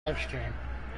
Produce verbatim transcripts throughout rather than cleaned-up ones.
stream.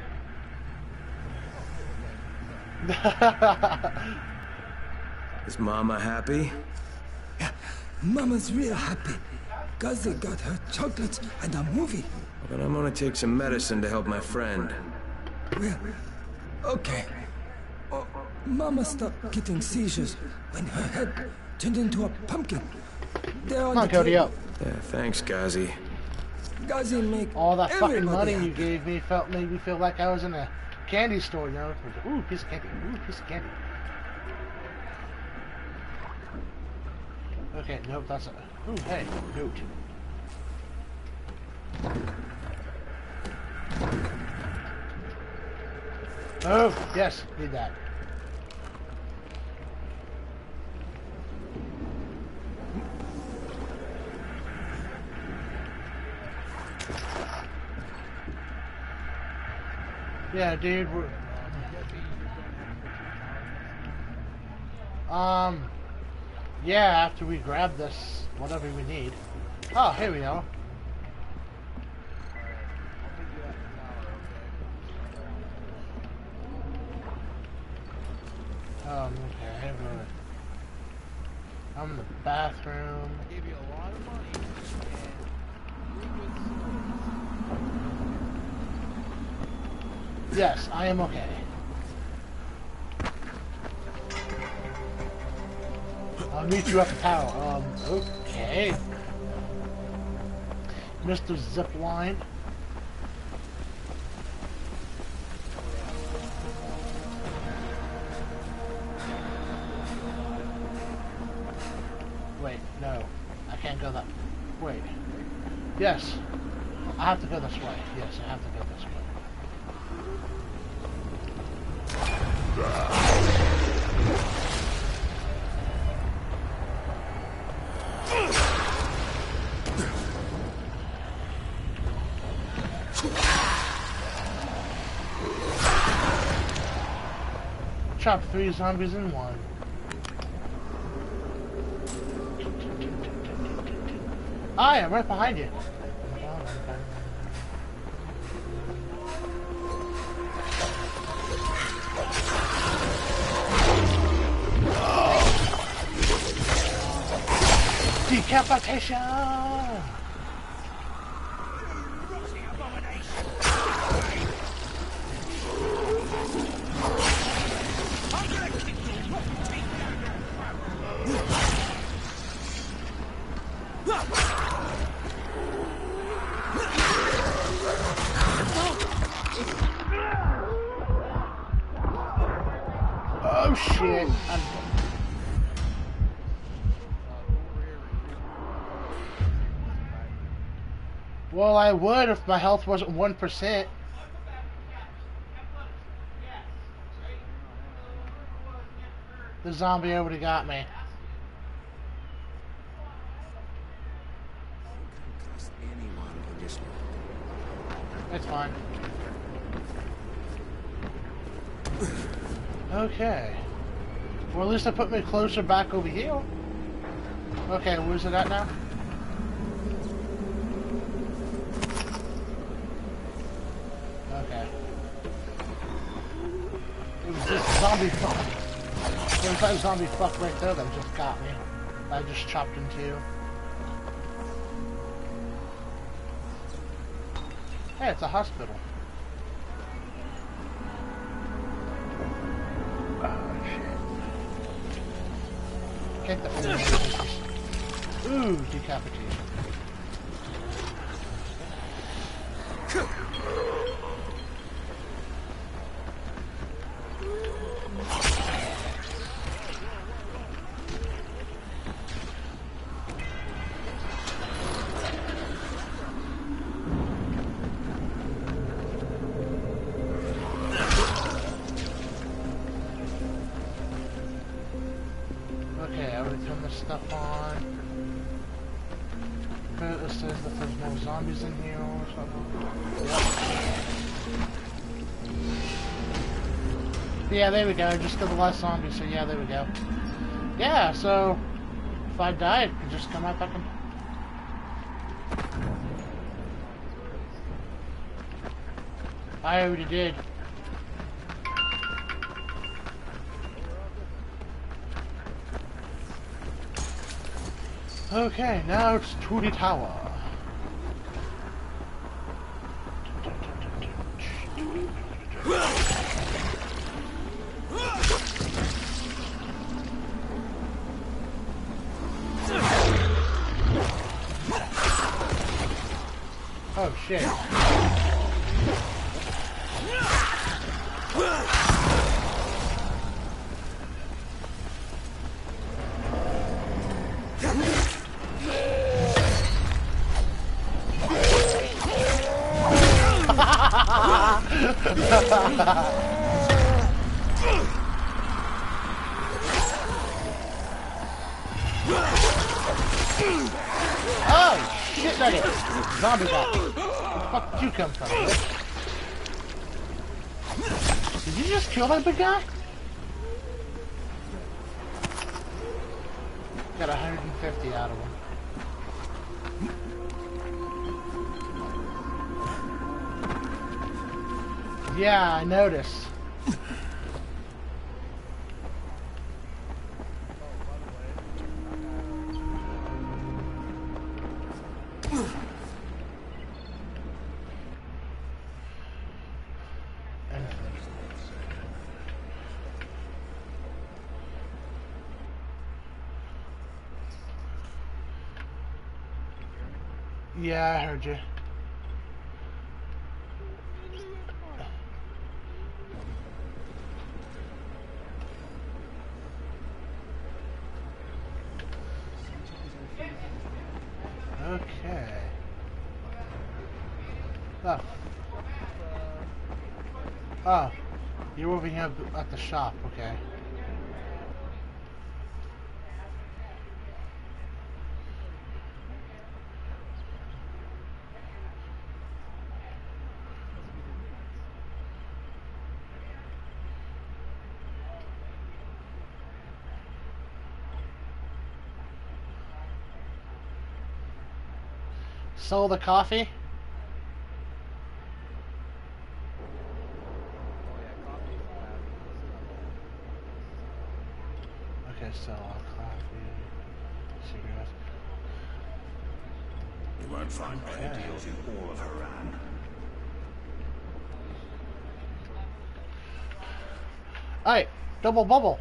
Is Mama happy? Yeah, Mama's real happy. Guzzy got her chocolates and a movie. But I'm gonna take some medicine to help my friend. Well, okay. Oh, Mama stopped getting seizures when her head turned into a pumpkin. There on Come on, the Cody, table. up. Yeah, thanks, Gazi. Guzzy make All that fucking everybody money happy. you gave me felt made me feel like I was in a candy store, you know? Ooh, piece of candy. Ooh, piece of candy. Okay, nope, that's a... Ooh, hey, goat. Oh, yes, need that. Yeah, dude, we're... Um... Yeah, after we grab this, whatever we need. Oh, here we go. Um, okay, I'm gonna... I'm in the bathroom. I gave you a lot of money, and Yes, I am okay. I'll meet you at the tower. Um, okay. Mister Zipline. Wait, no. I can't go that... Wait. Yes. I have to go this way. Yes, I have to go this way. Chop three zombies in one. I am right behind you. Decapitation! Oh shit! I'm... Well, I would if my health wasn't one percent. The zombie already got me. It's fine. Okay. Well, at least I put me closer back over here. Okay, where's it at now? Okay. It was this zombie fuck. It was that zombie fuck right there that just got me. I just chopped in two. Hey, it's a hospital. Oh, shit. Get the... Ooh, decapitation. Okay, I already turned this stuff on. It says that there's no zombies in here or something. Yep. Yeah, there we go. Just got the last zombie, so yeah, there we go. Yeah, so if I died, I could just come right back and... I already did. Okay, now it's to the tower. Oh shit. Oh shit nugget! Zombie guy. Where the fuck did you come from, bitch? Did you just kill that big guy? Got one hundred fifty out of him. Yeah, I noticed. Yeah, I heard you. Okay. Oh. Oh. You're over here at the shop, okay. Sold the coffee? Okay, so coffee, cigarettes. You won't find better deals in all of Haran. Alright, double bubble.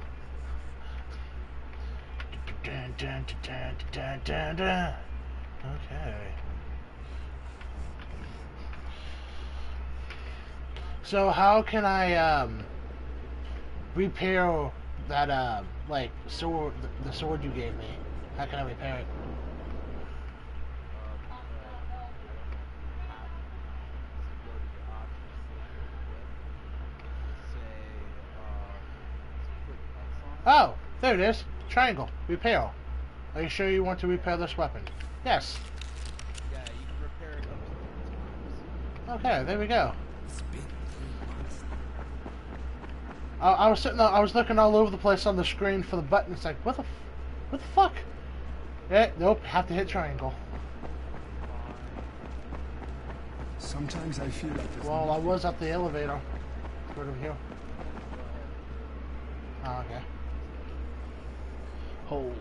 Dun, dun, dun, dun, dun, dun. Okay. So how can I um repair that uh like sword, the sword you gave me? How can I repair it? Oh, there it is. Triangle. Repair. Are you sure you want to repair this weapon? Yes. Yeah, you can repair it up to three times. Okay, there we go. I, I was sitting there, I was looking all over the place on the screen for the button. It's like, what the, f what the fuck? Eh, nope, have to hit triangle. Sometimes I feel like there's Well, I was at the elevator. Right over here. Oh, okay. Hold.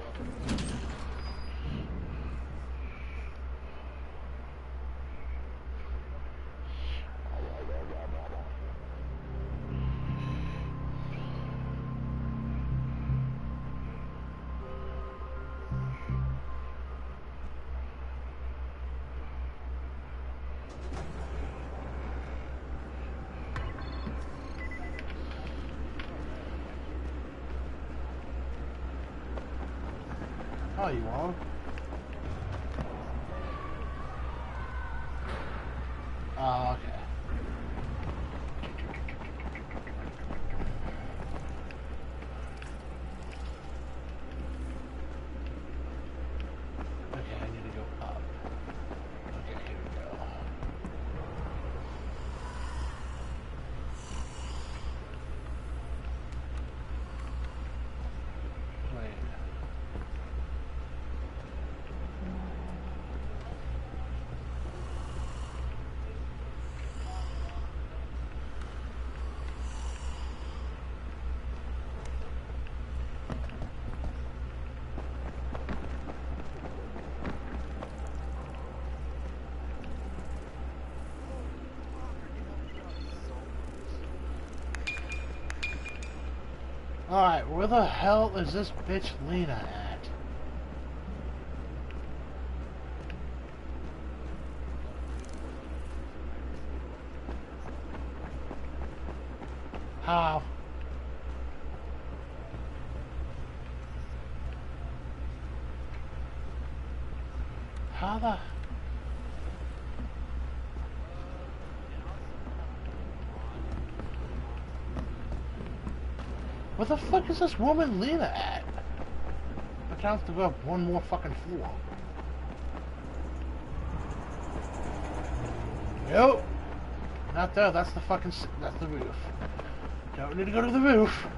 Oh, you are? Oh, okay. Okay, I need to go up. Okay, here we go. Wait. Alright, where the hell is this bitch Lena at? How? How the... Where the fuck is this woman Lena at? I have to go up one more fucking floor. Nope. Not there, that's the fucking... s- that's the roof. Don't need to go to the roof.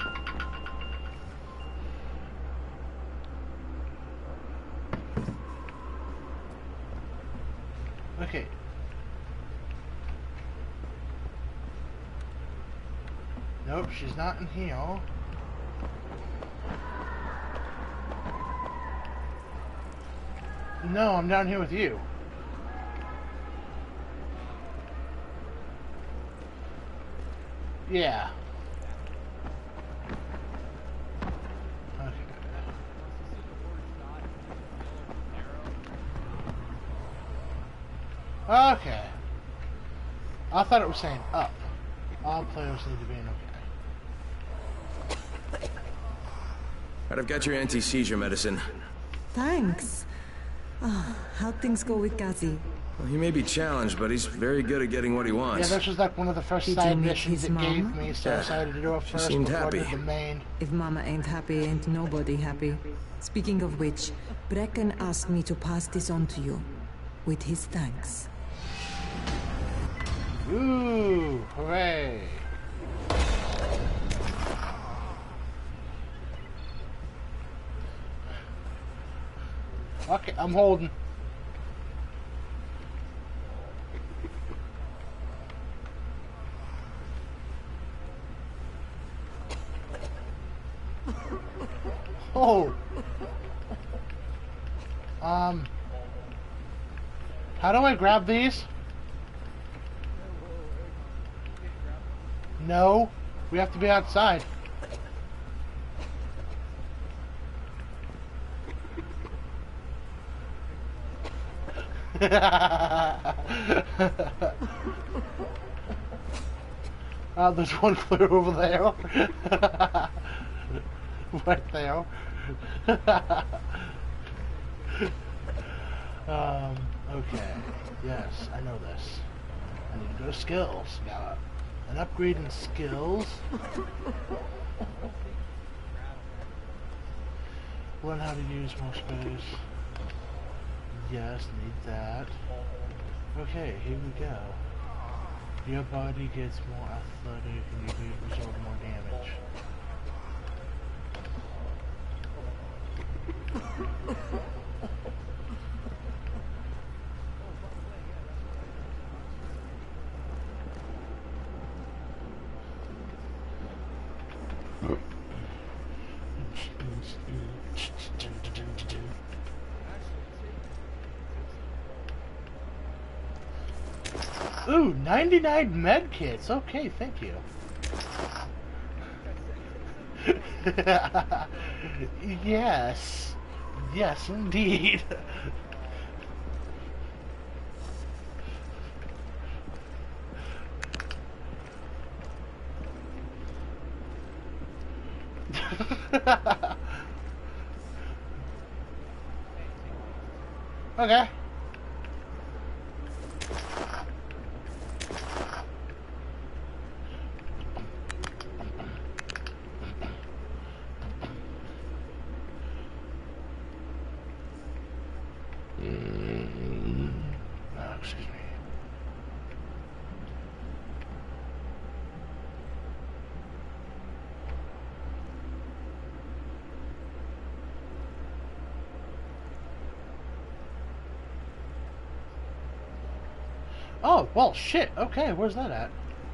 Okay. Nope, she's not in here. No, I'm down here with you. Yeah. Okay. Okay. I thought it was saying up. All players need to be in okay. Right, I've got your anti-seizure medicine. Thanks. Oh, how'd things go with Gazi? Well, he may be challenged, but he's very good at getting what he Yeah, wants. this was like one of the first Did you side meet missions his it gave mom? me, so I Yeah. decided to do it She first seemed before I did happy. the main. If Mama ain't happy, ain't nobody happy. Speaking of which, Brecken asked me to pass this on to you. With his thanks. Ooh, hooray. Okay, I'm holding. Oh. Um. How do I grab these? No, we have to be outside. uh, there's one clear over there. Right there. um, okay. Yes, I know this. I need to go to skills. Got an upgrade in skills. Learn how to use more space. Yes, need that. Okay, here we go. Your body gets more athletic and you can absorb more damage. Ooh, ninety-nine med kits. Okay, thank you. Yes. Yes, indeed. Okay. Oh, excuse me. Oh, well, shit. Okay, where's that at?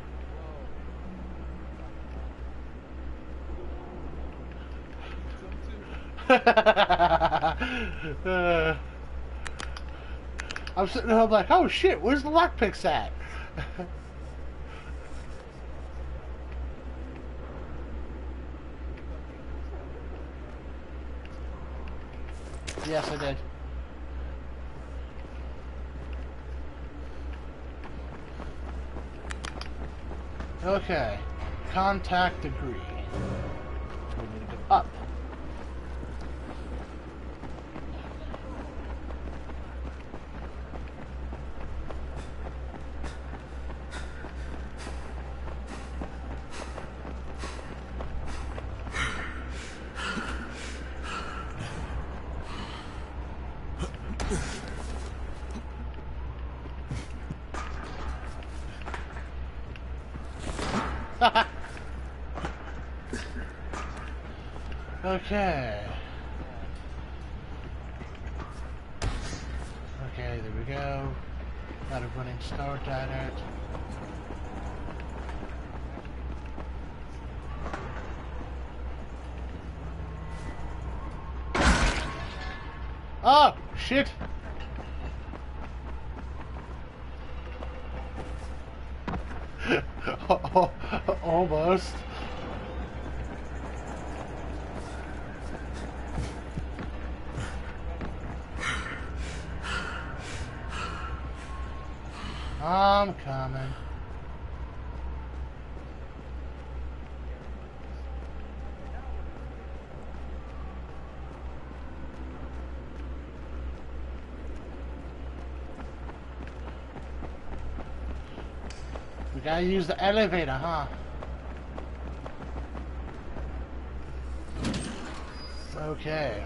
uh, I'm sitting there I'm like, oh shit, where's the lockpicks at? Yes, I did. Okay. Contact degree. We need to go up. Okay. Okay, there we go. Got a running start at it. Oh, shit! Almost. I'm coming. We gotta use the elevator, huh? Okay.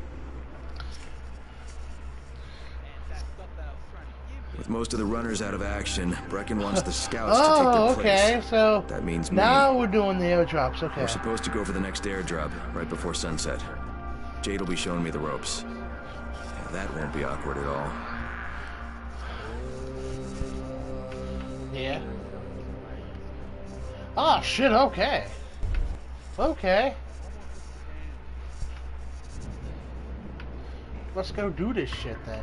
With most of the runners out of action, Brecken wants the scouts Oh, to take their place. okay, so that means now me. we're doing the airdrops, okay. We're supposed to go for the next airdrop right before sunset. Jade will be showing me the ropes. Yeah, that won't be awkward at all. Yeah. Oh, shit, okay. Okay. Let's go do this shit then.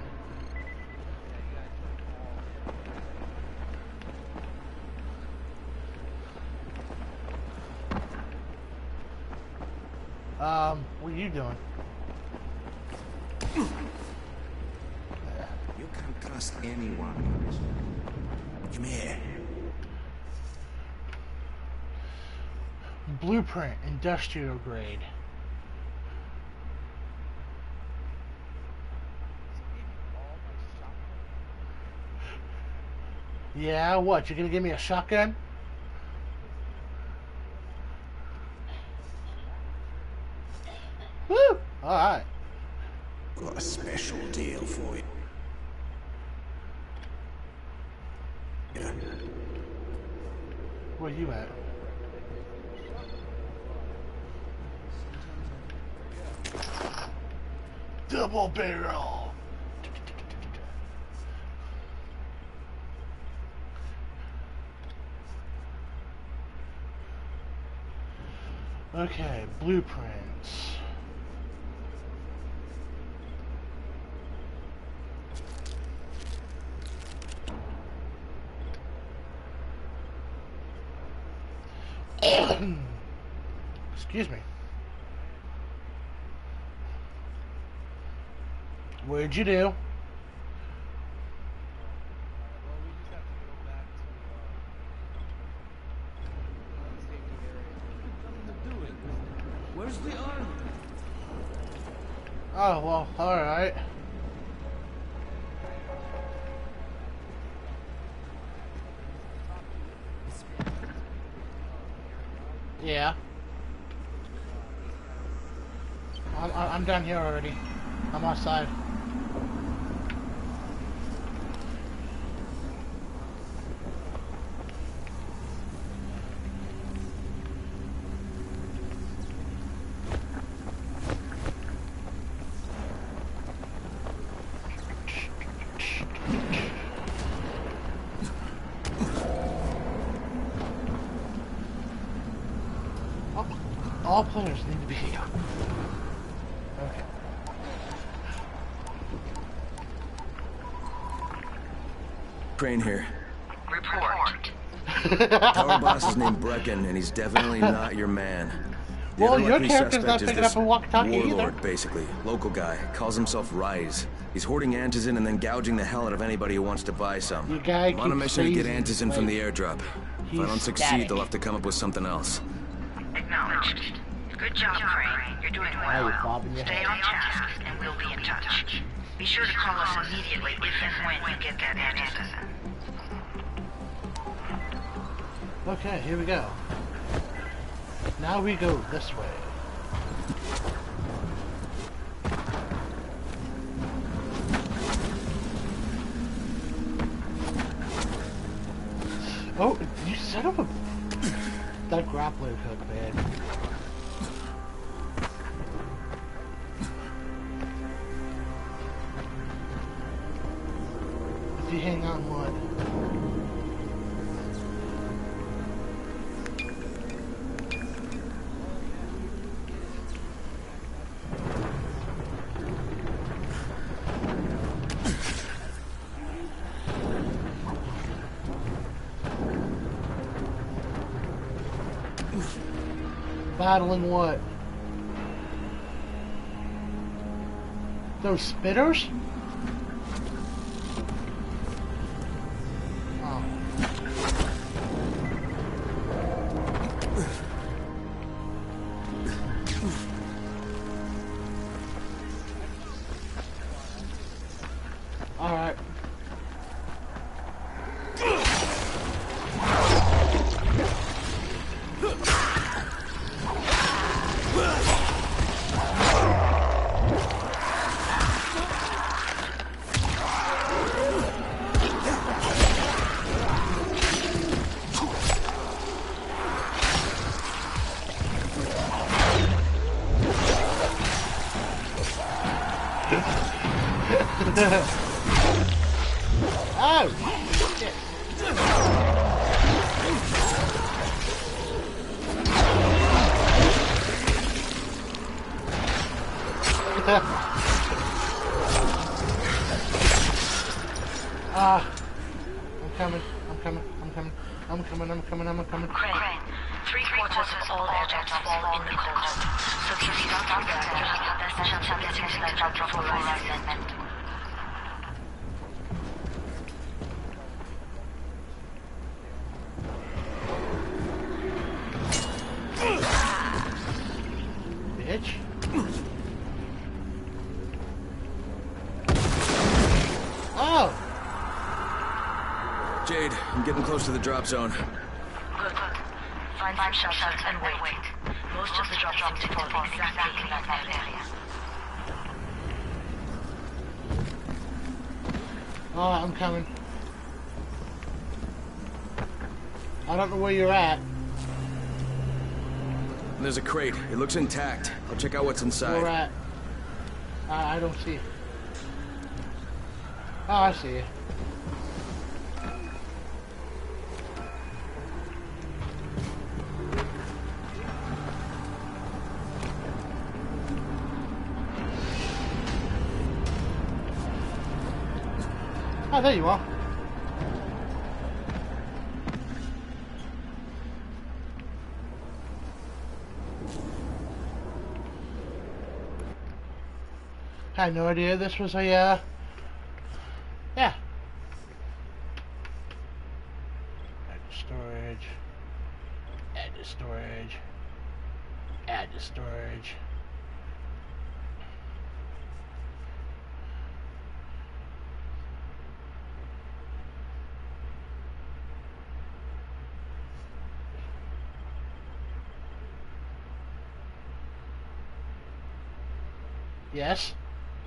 Um, what are you doing? You can't trust anyone. Come here. Blueprint, industrial grade. Yeah, what? You're gonna give me a shotgun? Woo! Alright. Got a special deal for you. Yeah. Where you at? Double barrel! Okay, blueprints. Excuse me. What'd you do? Where's the army? Oh, well, alright. Yeah. I'm, I'm down here already. I'm outside. All players need to be here. Okay. Crane here. Report. Tower boss is named Brecken, and he's definitely not your man. The Well, other your likely character's suspect not is picking this up a walkie-talkie either. warlord, basically. Local guy. Calls himself Rise. He's hoarding Antizin and then gouging the hell out of anybody who wants to buy some. Your guy I'm on a keeps mission to get freezing. Antizin from the airdrop. If He's I don't succeed, static. they'll have to come up with something else. Acknowledged. Good job, Crane. You're doing Now you're well. bobbing your Stay head. on task, and we'll be in touch. Be sure to call us immediately if and when you get that Antizin. Okay, here we go. Now we go this way. Oh, you son of a... That grappling hook, man. If you hang on one. Battling what? Those spitters? Oh. Alright. Oh, shit. Ah, I'm coming, I'm coming, I'm coming, I'm coming, I'm coming, I'm coming. Crane, three quarters of all airdrops fall in the cold. So if you start there, you'll have the best chance of getting to that drop before Rise. Bitch. Oh! Jade, I'm getting close to the drop zone. Good. Find some shelter and wait. Most of the drops seem to fall exactly in that area. Oh, I'm coming. I don't know where you're at. There's a crate. It looks intact. I'll check out what's inside. Where at? Uh, I don't see. Oh, I see you. Oh, there you are. I had no idea this was a, uh... yeah. Add to storage. Add to storage. Add to storage. Yes?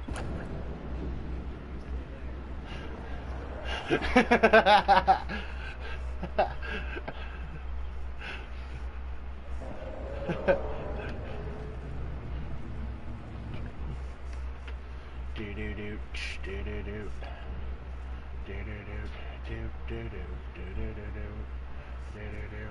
do do do do do do do do do do do do do do do do do.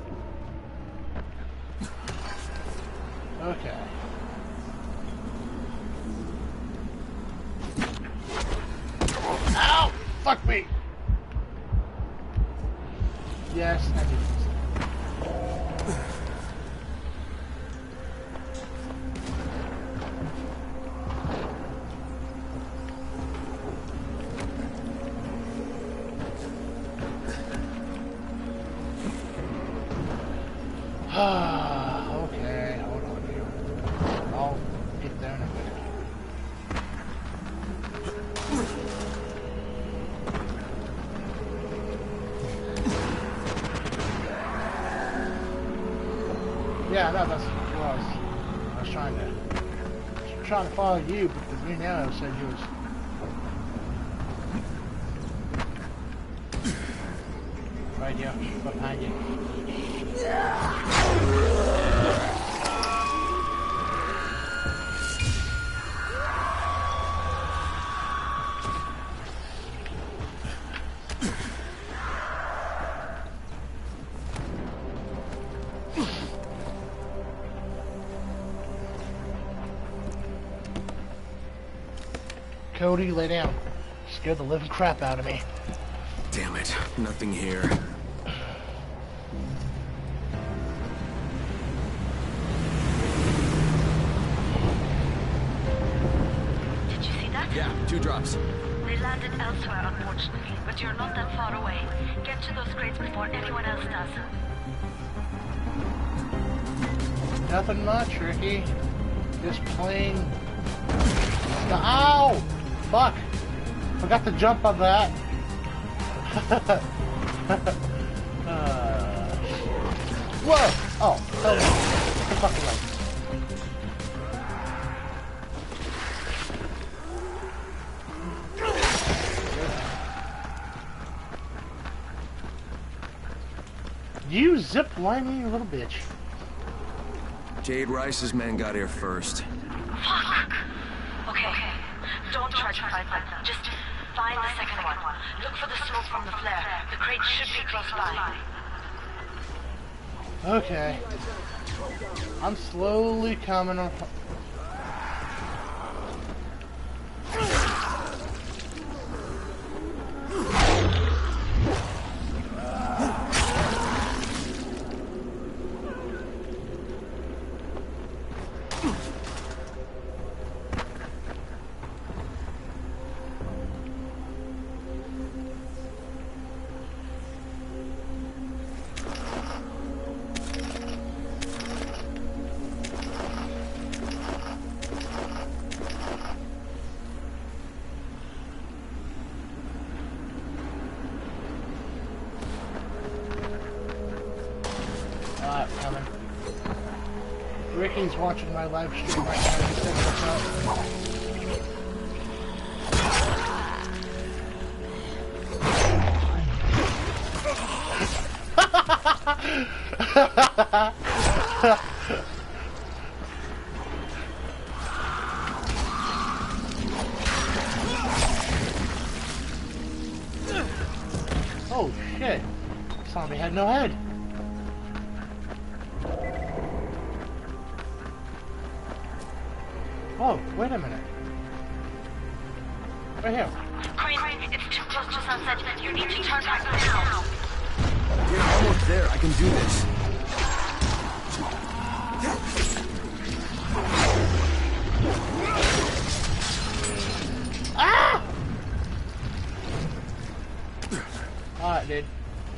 Okay. Ah, okay, hold on here. I'll get there in a minute. Yeah, no, that's what it was. I was trying to, I was trying to follow you, but the Reno said you was. Right here, behind you. Cody, lay down. Scared the living crap out of me. Damn it, nothing here. Did you see that? Yeah, two drops. They landed elsewhere, unfortunately, but you're not that far away. Get to those crates before anyone else does. Nothing much, Ricky. Just plain... Ow! Fuck! Forgot to jump on that. uh... Whoa! Oh, hell no. The fucking way. You zip line me, you little bitch. Jade Rice's men got here first. Fuck! Okay, okay. Don't try to find them. Just find the second one. Look for the smoke from the flare. The crate should be close by. Okay. I'm slowly coming on. Ricky's watching my live stream right now. He's setting us up. Oh shit! Zombie had no head. Oh, wait a minute. Right here. Crane, it's too close to sunset. You need to turn back now. We're almost there. I can do this. Ah! Alright, dude.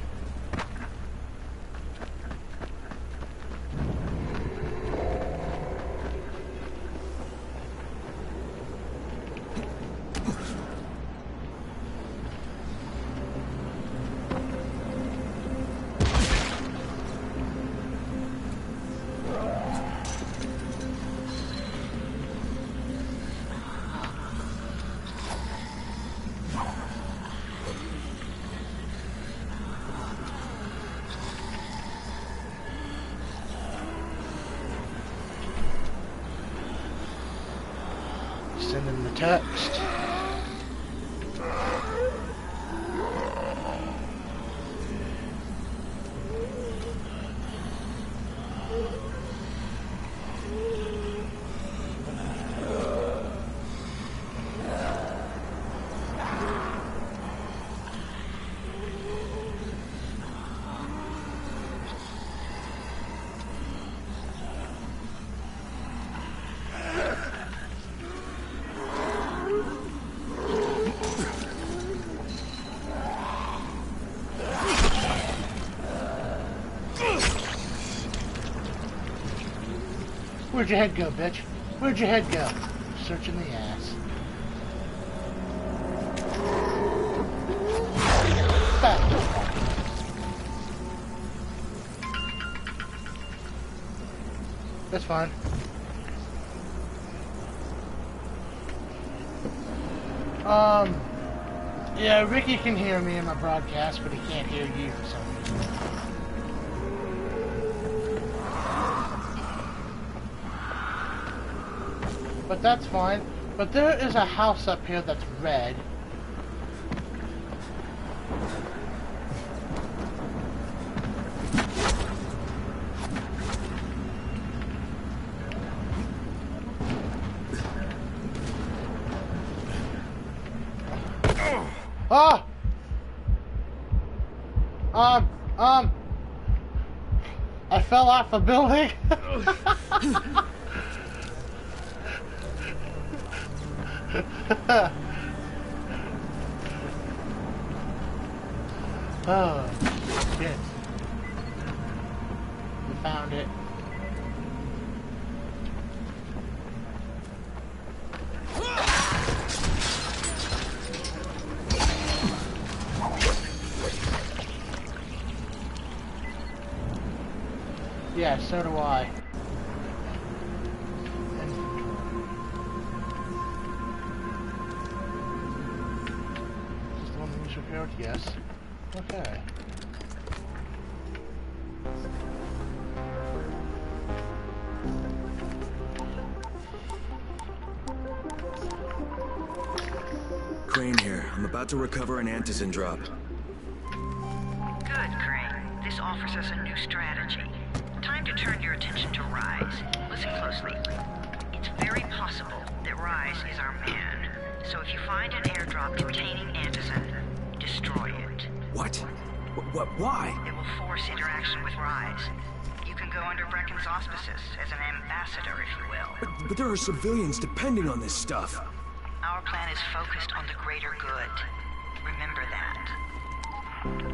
Sending the text. Where'd your head go, bitch? Where'd your head go? Searching the ass. Back. That's fine. Um, yeah, Ricky can hear me in my broadcast, but he can't hear you for some reason. But that's fine. But there is a house up here that's red. Ah! Um, um, I fell off a building. Oh, shit. We found it. Yeah, so do I. Is this the one that was repaired? Yes. Okay. Crane here. I'm about to recover an Antizin drop. Good, Crane. This offers us a new strategy. Time to turn your attention to Rise. Listen closely. It's very possible that Rise is our man. So if you find an airdrop containing Antizin, destroy it. What? What? What? Why? It will force interaction with Rise. You can go under Brecken's auspices as an ambassador, if you will. But, but there are civilians depending on this stuff. Our plan is focused on the greater good. Remember that.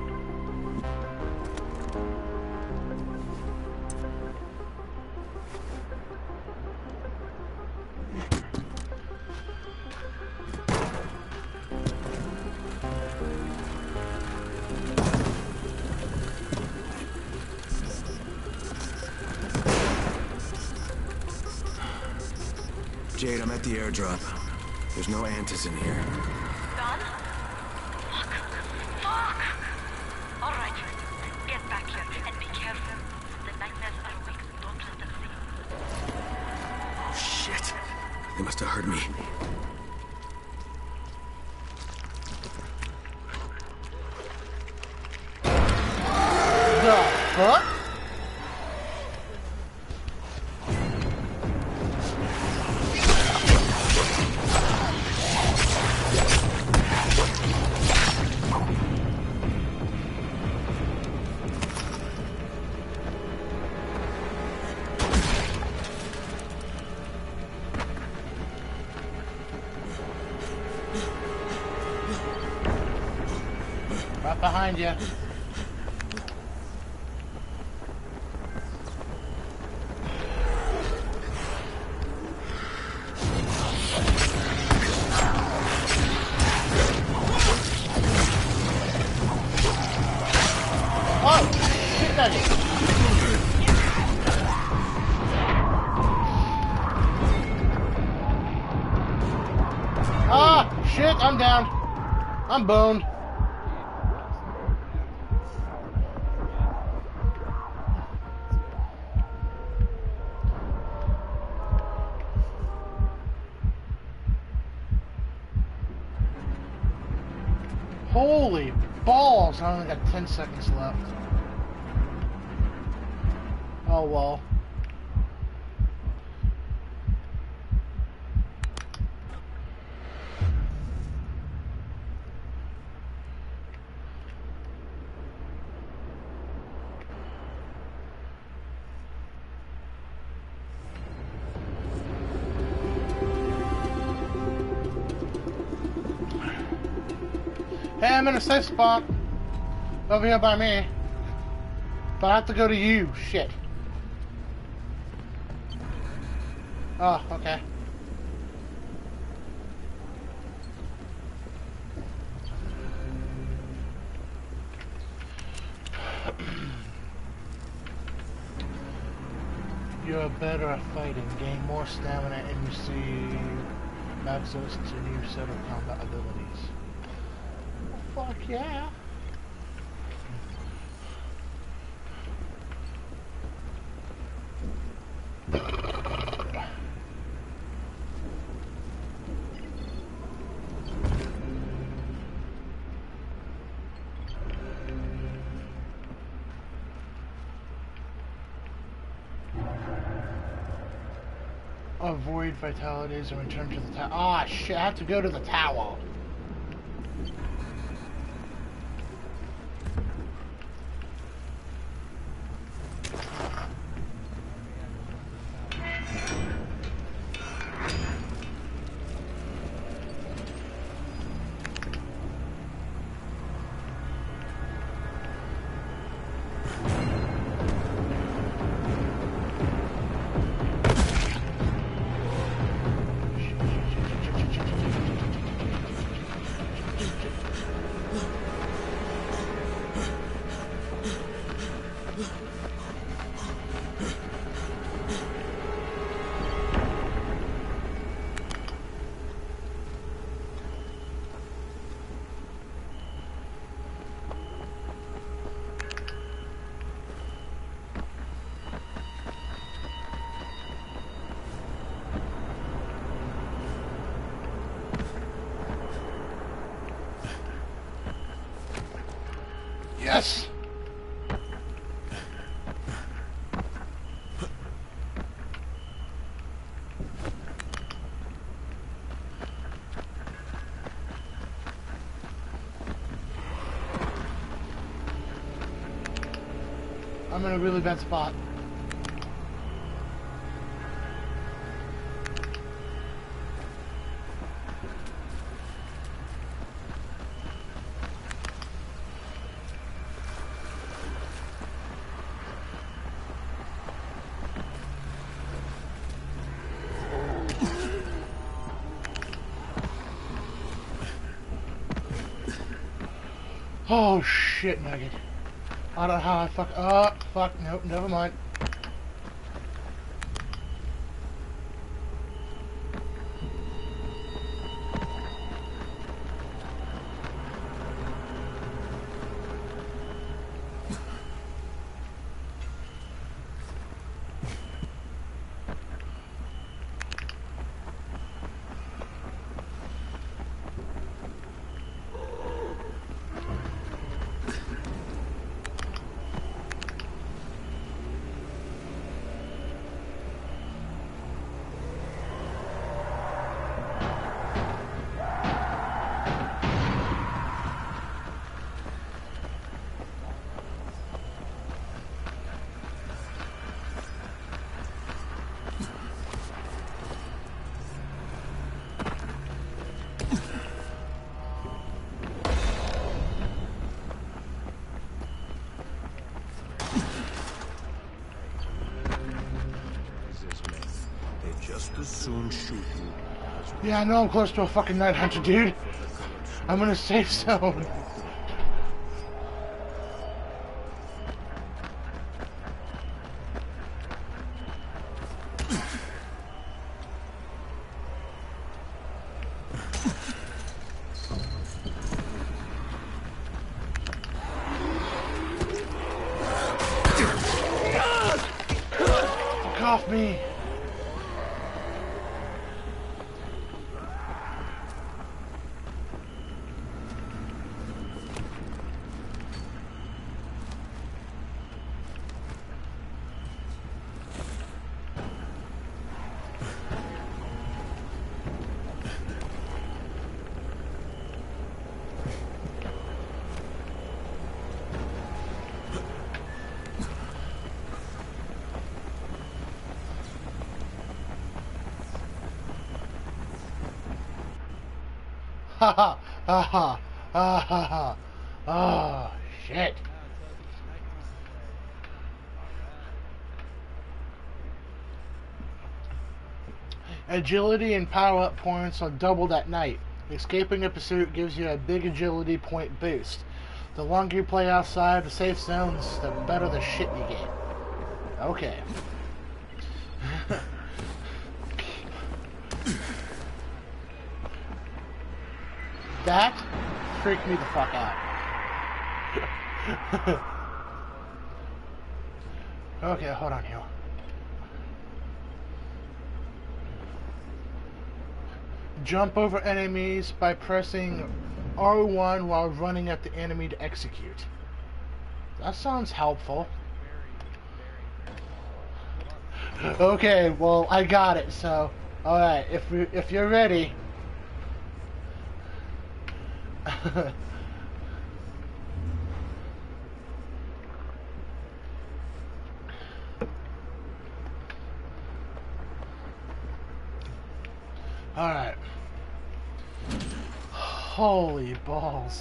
Jade, I'm at the airdrop. There's no Antizin here. Done? Fuck. Fuck! Alright. Get back here and be careful. The nightmares are weak. Don't let them see. Oh, shit. They must have heard me. The fuck? Right behind you. Oh, shit nugget. Ah, shit, I'm down. I'm boned. Holy balls, I only got ten seconds left. Oh well. Hey, I'm in a safe spot. Over here by me. But I have to go to you. Shit. Oh, okay. You're better at fighting, gain more stamina, and receive access to new set of combat abilities. Well, fuck yeah! Avoid vitalities and return to the tower. Ah, shit, I have to go to the tower. Yes! I'm in a really bad spot. Oh shit, Nugget. I don't know how I fuck. Oh, fuck. Nope, never mind. Soon shoot you. Yeah, I know I'm close to a fucking night hunter, dude. I'm in a safe zone. Fuck off me. Ha ha ha ha ha ha ha. Oh shit. Agility and power-up points are doubled at night. Escaping a pursuit gives you a big agility point boost. The longer you play outside the safe zones, the better the shit you get. Okay. That freaked me the fuck out. Okay, hold on here. Jump over enemies by pressing R one while running at the enemy to execute. That sounds helpful. Okay, well, I got it, so... Alright, if, we, if you're ready... Alright. Holy balls.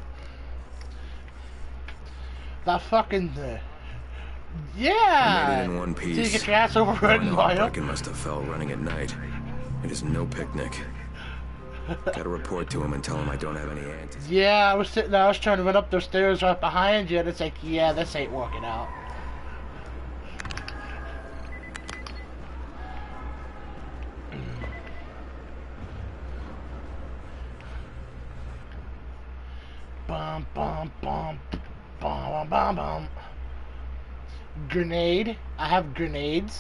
That fucking... Uh, yeah! I made it in one piece. Did you get your ass overridden oh, by no, him? Brecken must have fell running at night. It is no picnic. Gotta report to him and tell him I don't have any answers. Yeah, I was sitting there, I was trying to run up those stairs right behind you, and it's like, yeah, this ain't working out. Bum, bum, bum, bum, bum, bum, bum. Grenade. I have grenades.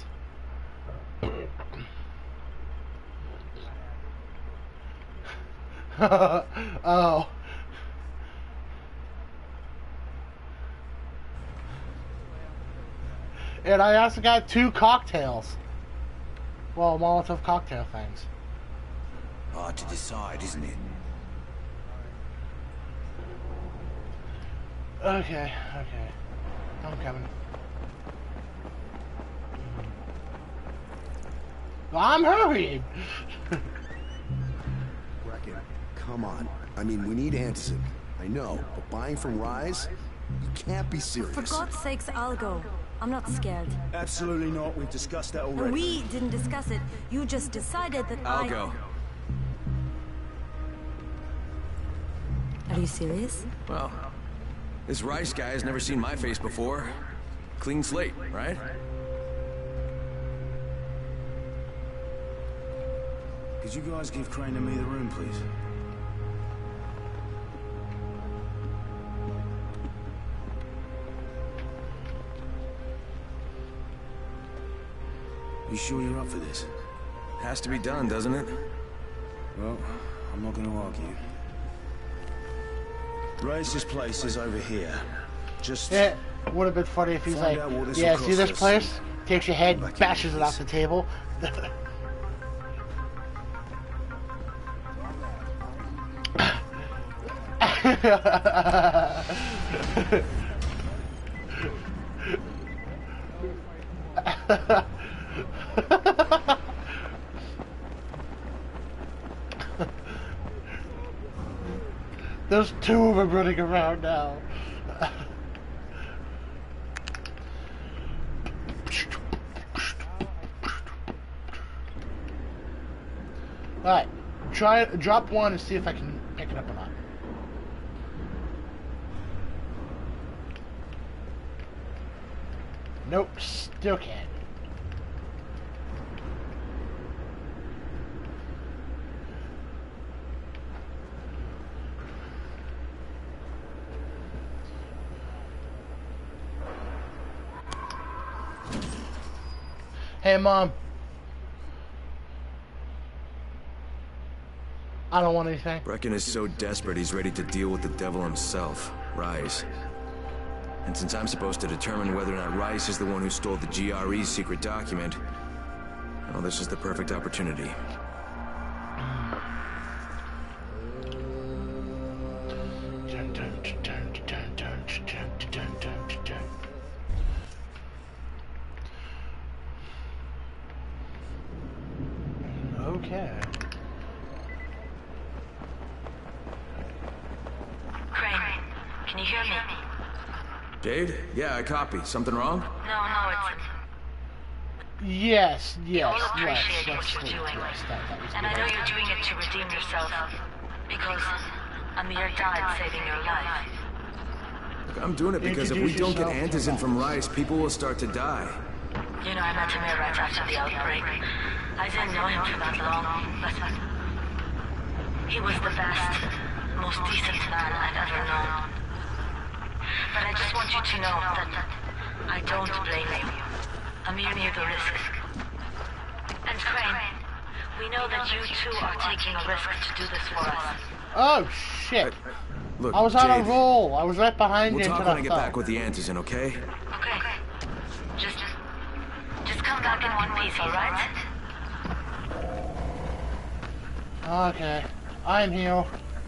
Oh. And I also got two cocktails. Well, Molotov cocktail things. Hard to decide, isn't it? Okay, okay. I'm coming. I'm hurrying! Brecken, come on. I mean, we need answers. I know, but buying from Rise? You can't be serious. For God's sakes, I'll go. I'm not scared. Absolutely not. We've discussed that already. We didn't discuss it. You just decided that I'll I... go. Are you serious? Well, this Rice guy has never seen my face before. Clean slate, right? Could you guys give Crane and me the room, please? You sure you're up for this? Has to be done, doesn't it? Well, I'm not going to argue. Race's place is over here. Just... It would have been funny if he's like, yeah, see this place? Takes your head, bashes it off the table. There's two of them running around now. Alright, try it, drop one and see if I can pick it up or not. Nope, still can't. Hey, Mom. I don't want anything. Brecken is so desperate he's ready to deal with the devil himself, Rise. And since I'm supposed to determine whether or not Rice is the one who stole the G R E's secret document, well, this is the perfect opportunity. Okay. Crane, can you hear me? Jade? Yeah, I copy. Something wrong? No, no, it's... Yes, yes, all yes, appreciate let's what you're sleep. doing. Yes, that, that was And I good. know you're doing it to redeem yourself. Because Amir died saving your life. Look, I'm doing it because if we Introduce don't get yourself to Antizin from Rise. Rise, people will start to die. You know, I met Amir right after the outbreak. I didn't know him for that long, but he was the best, most decent man I've ever known. But I just want you to know that I don't blame you. Amir knew the risk. And Crane, we know that you two are taking a risk to do this for us. Oh, shit. Look, I was on a Jade, roll. I was right behind we'll you talk until when I I get fell. back with the Antizin, okay? Okay. Just, just come back in one piece, alright? Okay. I'm here.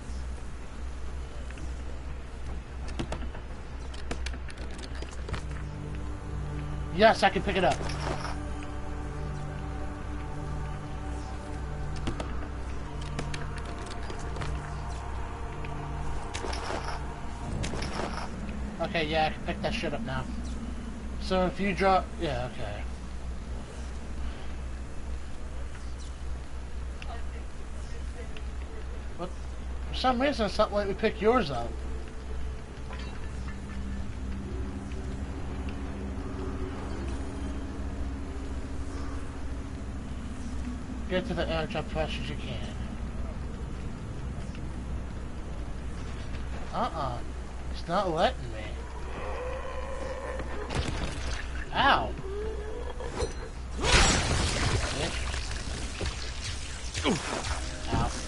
Yes, I can pick it up. Okay, yeah, I can pick that shit up now. So if you drop... Yeah, okay. But for some reason, it's not letting me pick yours up. Get to the edge as fast as you can. Uh-uh. It's not letting me. Ow. Bitch. Ow, ow.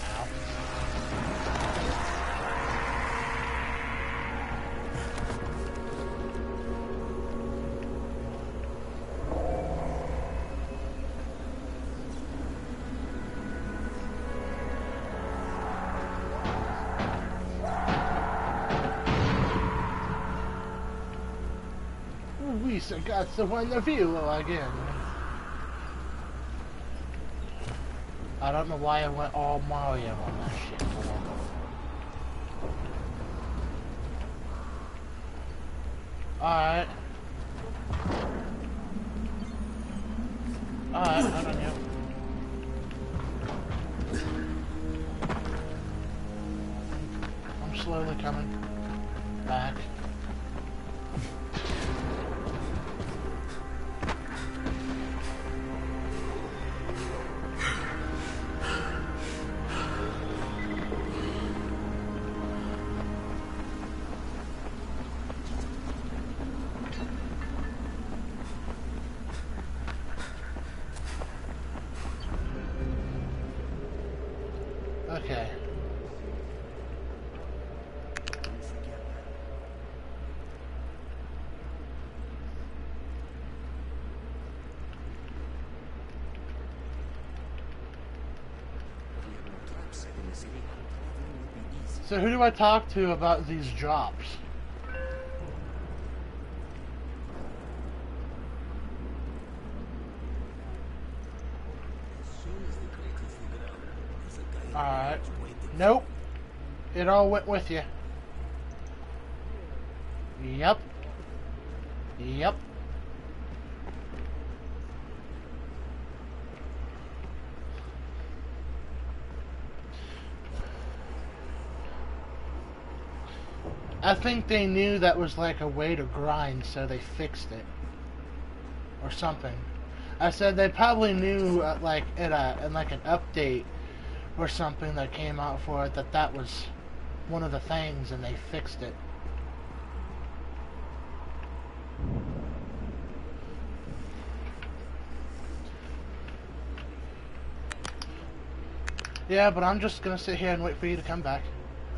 We got to win the view again. I don't know why I went all Mario on that shit for. Alright. Alright, I don't know. I'm slowly coming back. Okay. So who do I talk to about these drops? Alright. Nope. It all went with you. Yep. Yep. I think they knew that was like a way to grind, so they fixed it. Or something. I said they probably knew, uh, like, in, a, in like an update or something that came out for it, that that was one of the things, and they fixed it. Yeah, but I'm just gonna sit here and wait for you to come back.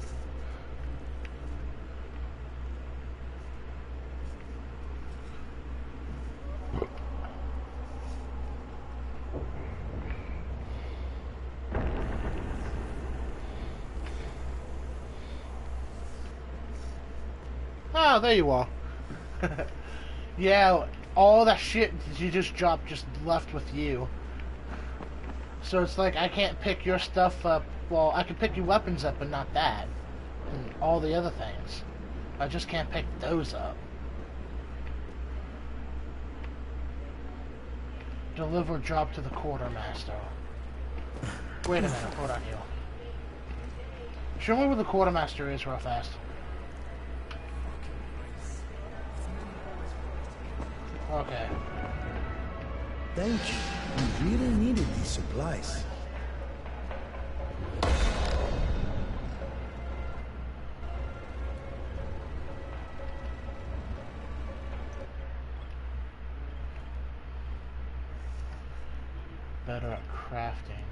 Oh, there you are. Yeah, all that shit you just dropped just left with you. So it's like I can't pick your stuff up. Well, I can pick your weapons up, but not that. And all the other things. I just can't pick those up. Deliver drop to the quartermaster. Wait a minute, hold on, you. Show me where the quartermaster is real fast. Okay. Thank you. We really needed these supplies. Better at crafting.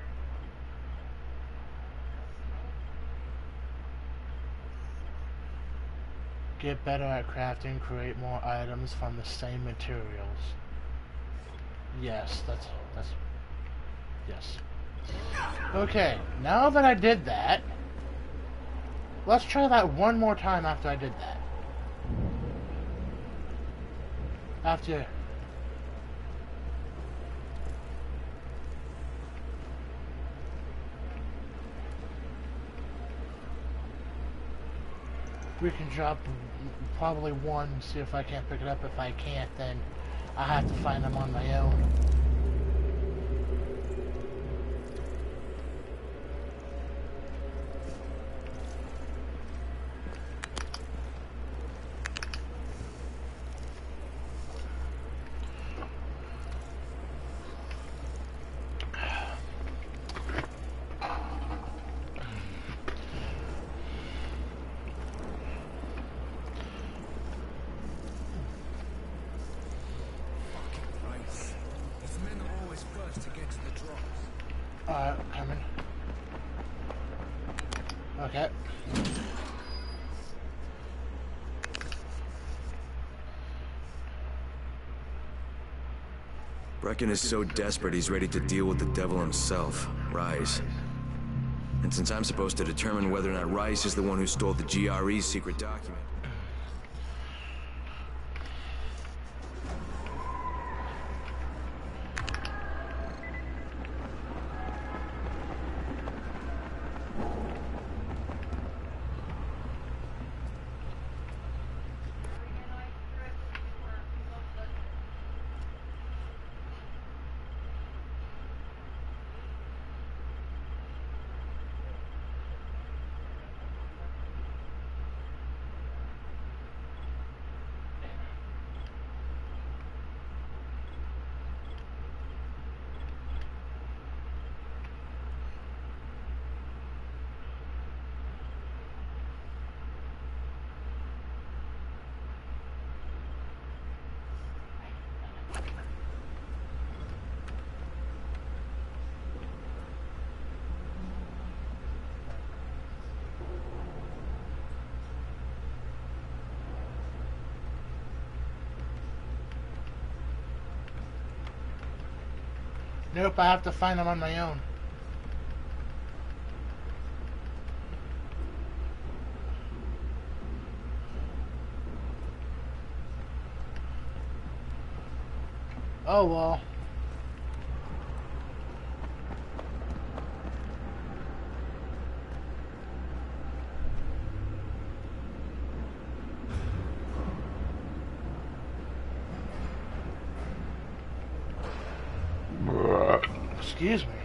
Get better at crafting, create more items from the same materials. Yes, that's, that's, yes. Okay, now that I did that, let's try that one more time after I did that. After... We can drop probably one, see if I can't pick it up. If I can't, then I have to find them on my own. Uh, coming. Okay. Brecken is so desperate he's ready to deal with the devil himself, Rais. And since I'm supposed to determine whether or not Rais is the one who stole the G R E's secret document... Nope, I have to find them on my own. Oh well. Excuse me.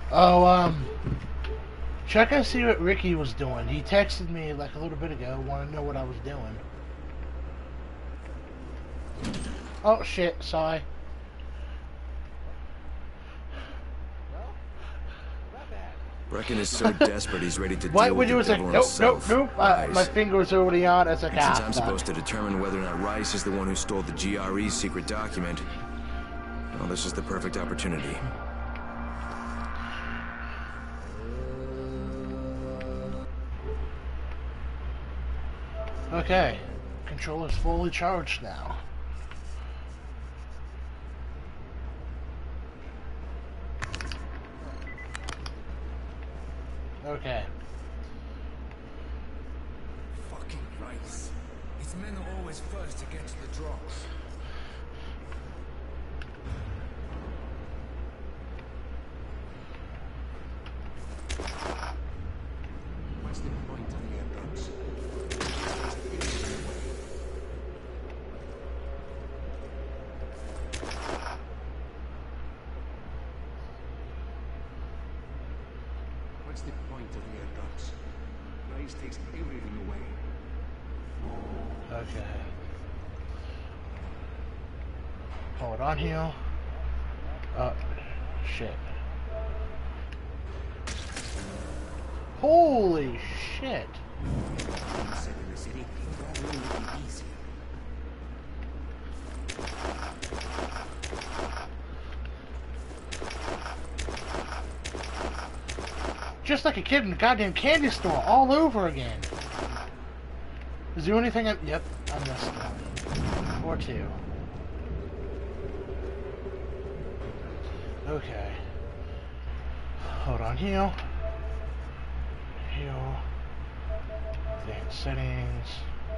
Oh, um, check and see what Ricky was doing. He texted me like a little bit ago, wanted to know what I was doing. Oh shit, sorry. Brecken is so desperate he's ready to What deal when with you the was like, devil nope, himself. nope, nope. Uh, Rise. my finger was already on. It's like, And since ah, I'm fuck. supposed to determine whether or not Rice is the one who stole the G R E's secret document, well, this is the perfect opportunity. Okay, controller's fully charged now. Okay. Fucking Rice. His men are always first to get to the drops. What's the point of the airdrops? What's the point of the airdrops? Rice takes everything away. Okay. Hold on here. Oh, shit. Holy shit. In the city, traveling will be easy. Just like a kid in a goddamn candy store all over again. Is there anything I... Yep, I missed one. Or two. Okay. Hold on here. Here. Advanced settings.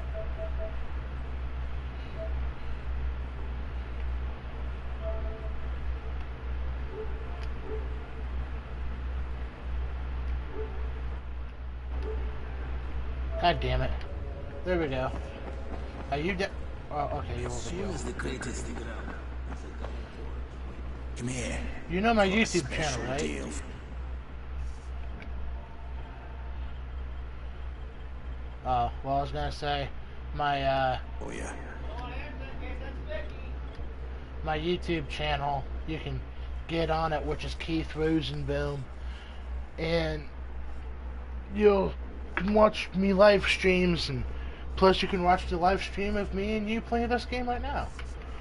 God damn it. There we go. Are you de- Oh, okay, you're over here. the greatest thing around. Come here. You know my For a YouTube channel, special right? deal. Oh, well, I was gonna say, my, uh... Oh, yeah. my YouTube channel, you can get on it, which is Keith Rosenbaum, and you can watch me live streams, and plus you can watch the live stream of me and you playing this game right now.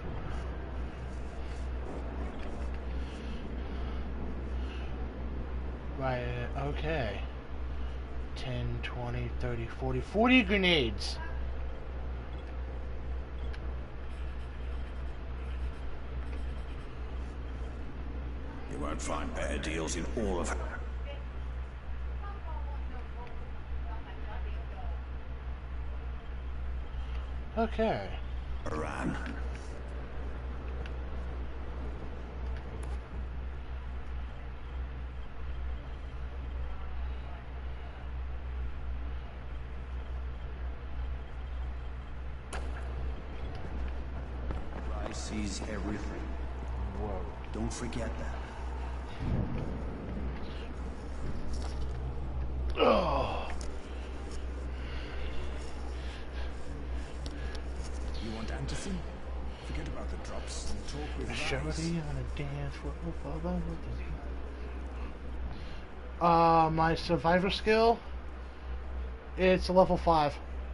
Right, okay. ten, twenty, thirty, forty, forty grenades. You won't find better deals in all of... Okay. Iran. Rice sees everything. Whoa. Don't forget that. Oh. You want Anderson? Forget about the drops and talk with A Rice. shorty on a dance floor. Uh, my survivor skill, it's a level five.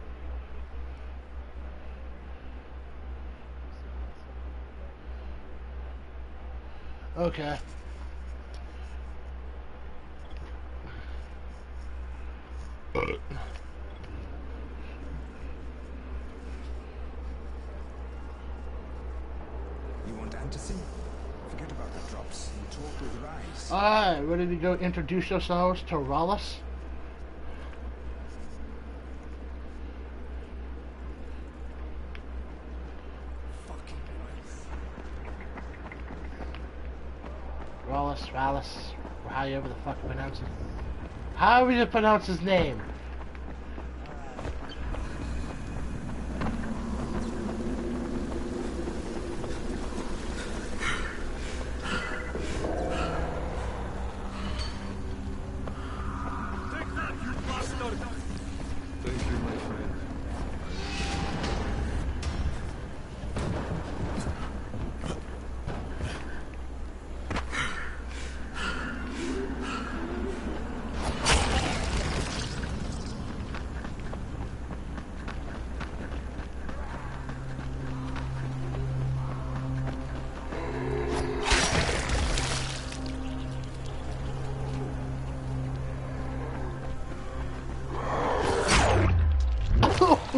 Okay. You want Anderson? Forget about the drops and talk with Rice. Alright, ready to go introduce yourselves to Rollis? Fucking Rice. Rollis, Rollis, or however the fuck you pronounce it. How would you pronounce his name?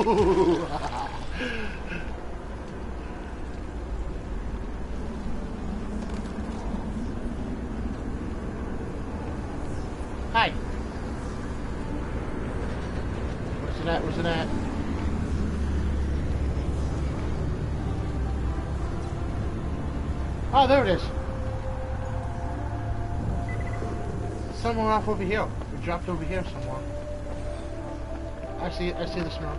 Hi. Where's it at? Where's it at? Oh, there it is. Somewhere off over here. We dropped over here somewhere. I see it. I see the smoke.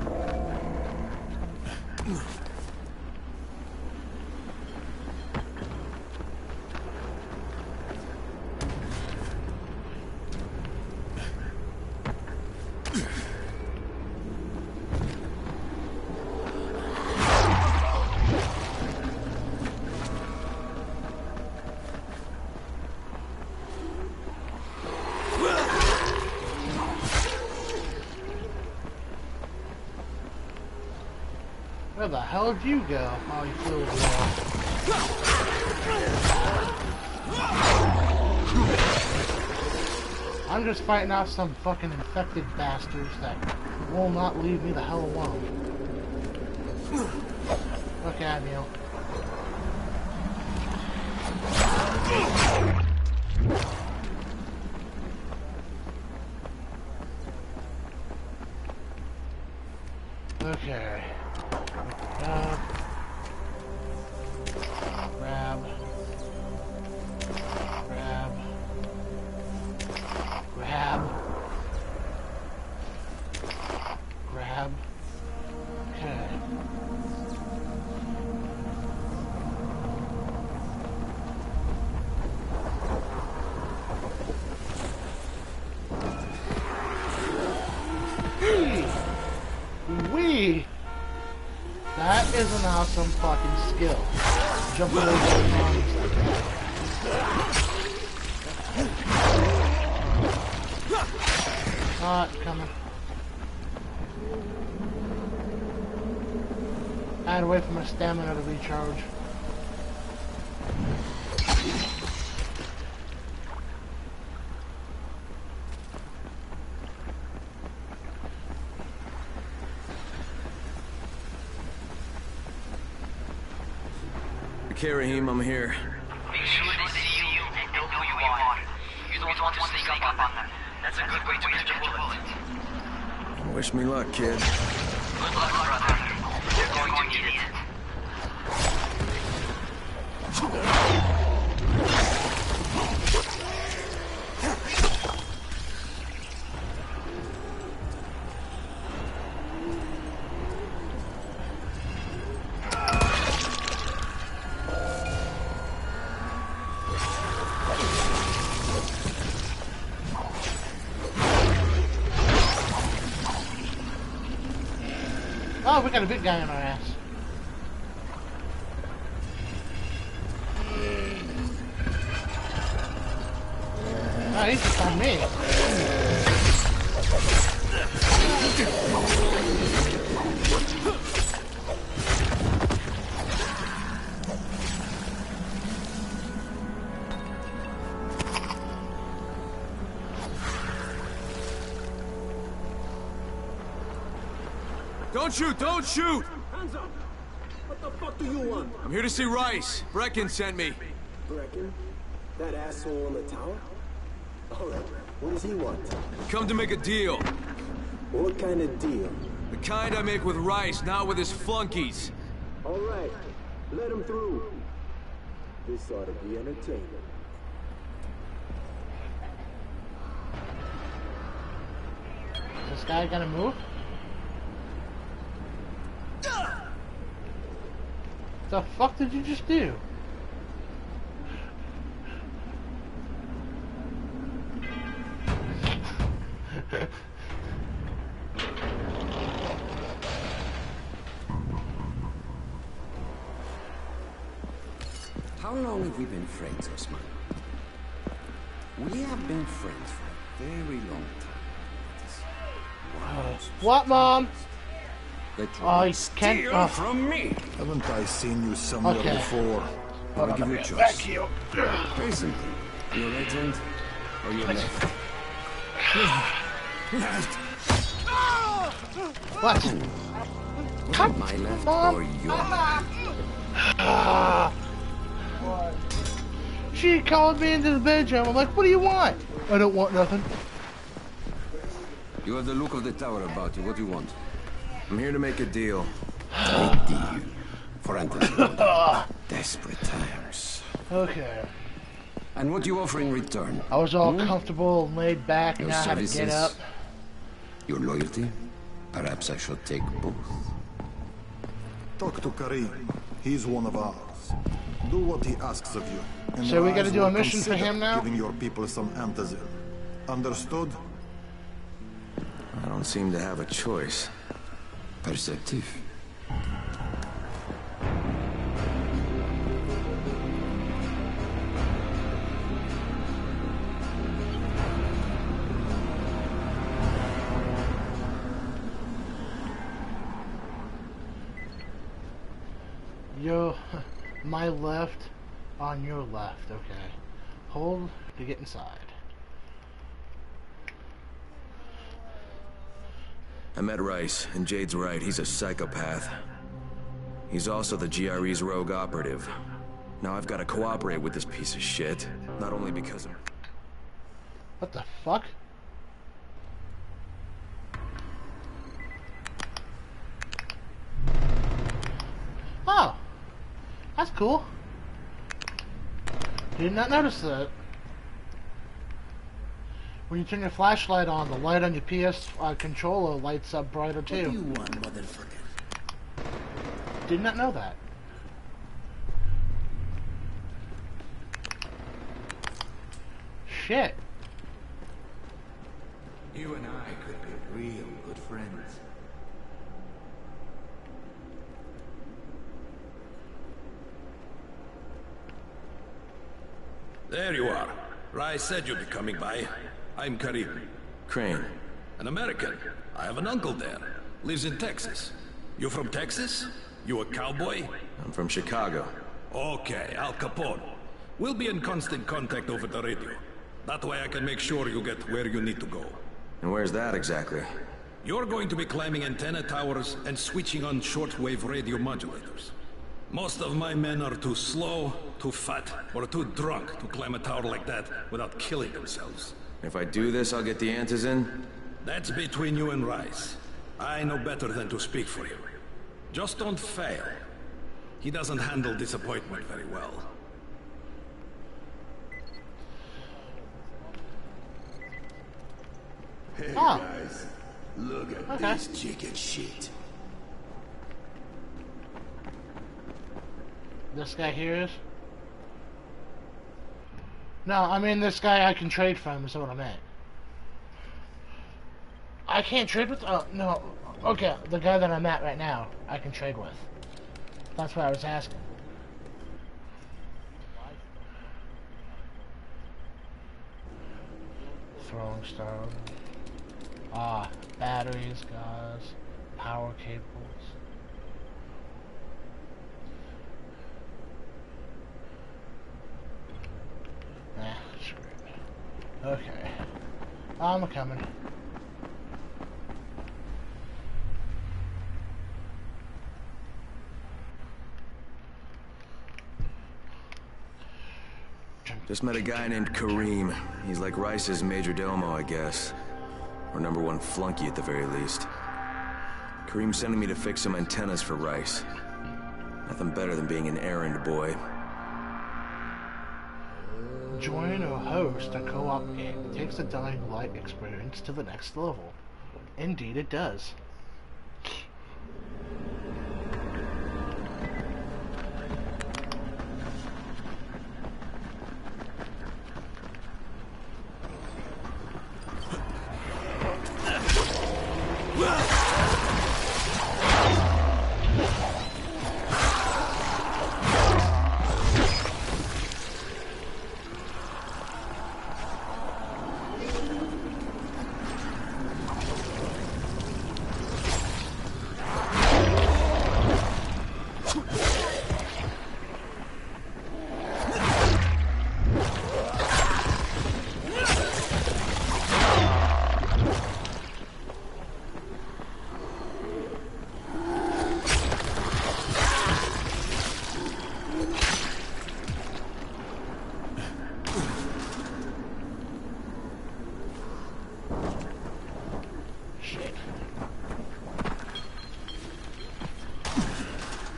Where the hell did you go? Oh, you flew over there. I'm just fighting off some fucking infected bastards that will not leave me the hell alone. Look at me. Okay. Uh, grab. Grab. Grab. Grab. Okay. Wee! That is an awesome fucking skill. Jumping over the mountains like that. Ah, it's coming. I had to wait for my stamina to recharge. Okay, Rahim, I'm here. Make sure they see you and know who you are. You don't want to sneak up on them. That's a good way to catch a bullet. Wish me luck, kid. Good luck, brother. You're going to need it. Oh, we got a big guy on our ass. Oh, he's just on me. Don't shoot! Don't shoot! Hands up! What the fuck do you want? I'm here to see Rice. Brecken sent me. Brecken? That asshole in the tower? Alright, what does he want? Come to make a deal. What kind of deal? The kind I make with Rice, not with his flunkies. Alright, let him through. This ought to be entertaining. Is this guy gonna move? The fuck did you just do? How long have we been friends, Osman? We have been friends for a very long time. Uh, what, Mom? Oh, he can't. Oh. From me. Haven't I seen you somewhere Okay. before? I'll give you a choice. Very simple. Your right hand or your left? Left. What? Was it my left or your left? She called me into the bedroom. I'm like, what do you want? I don't want nothing. You have the look of the tower about you. What do you want? I'm here to make a deal. A deal. For Anthony. Desperate times. Okay. And what do you offer in return? I was all hmm? comfortable and laid back, Your and now I had to get up. Your loyalty? Perhaps I should take both. Talk to Karim. He's one of ours. Do what he asks of you. And So we gotta Rise do a will mission for consider him now? Giving your people some antizil. Understood? I don't seem to have a choice. Perceptive. Yo, my left on your left, okay. Hold to get inside. I met Rice, and Jade's right, he's a psychopath. He's also the G R E's rogue operative. Now I've got to cooperate with this piece of shit, not only because of... What the fuck? Oh! That's cool. Did not notice that. When you turn your flashlight on, the light on your P S uh, controller lights up brighter too. What do you want, motherfucker? Did not know that. Shit. You and I could be real good friends. There you are. Rice said you'd be coming by. I'm Karim. Crane. An American. I have an uncle there. Lives in Texas. You from Texas? You a cowboy? I'm from Chicago. Okay, Al Capone. We'll be in constant contact over the radio. That way I can make sure you get where you need to go. And where's that exactly? You're going to be climbing antenna towers and switching on shortwave radio modulators. Most of my men are too slow, too fat, or too drunk to climb a tower like that without killing themselves. If I do this, I'll get the antis in? That's between you and Rice. I know better than to speak for you. Just don't fail. He doesn't handle disappointment very well. Hey Oh. guys, look at Okay. this chicken shit. This guy here is? No, I mean this guy I can trade from is what I meant. I can't trade with? Oh, no. Okay, the guy that I'm at right now, I can trade with. That's what I was asking. Throwing stone. Ah, batteries, guys. Power cables. Nah, screw it. Okay. I'm coming. Just met a guy named Karim. He's like Rice's major domo, I guess. Or number one flunky at the very least. Karim's sending me to fix some antennas for Rice. Nothing better than being an errand boy. Join or host a co-op game that takes the Dying Light experience to the next level. Indeed it does.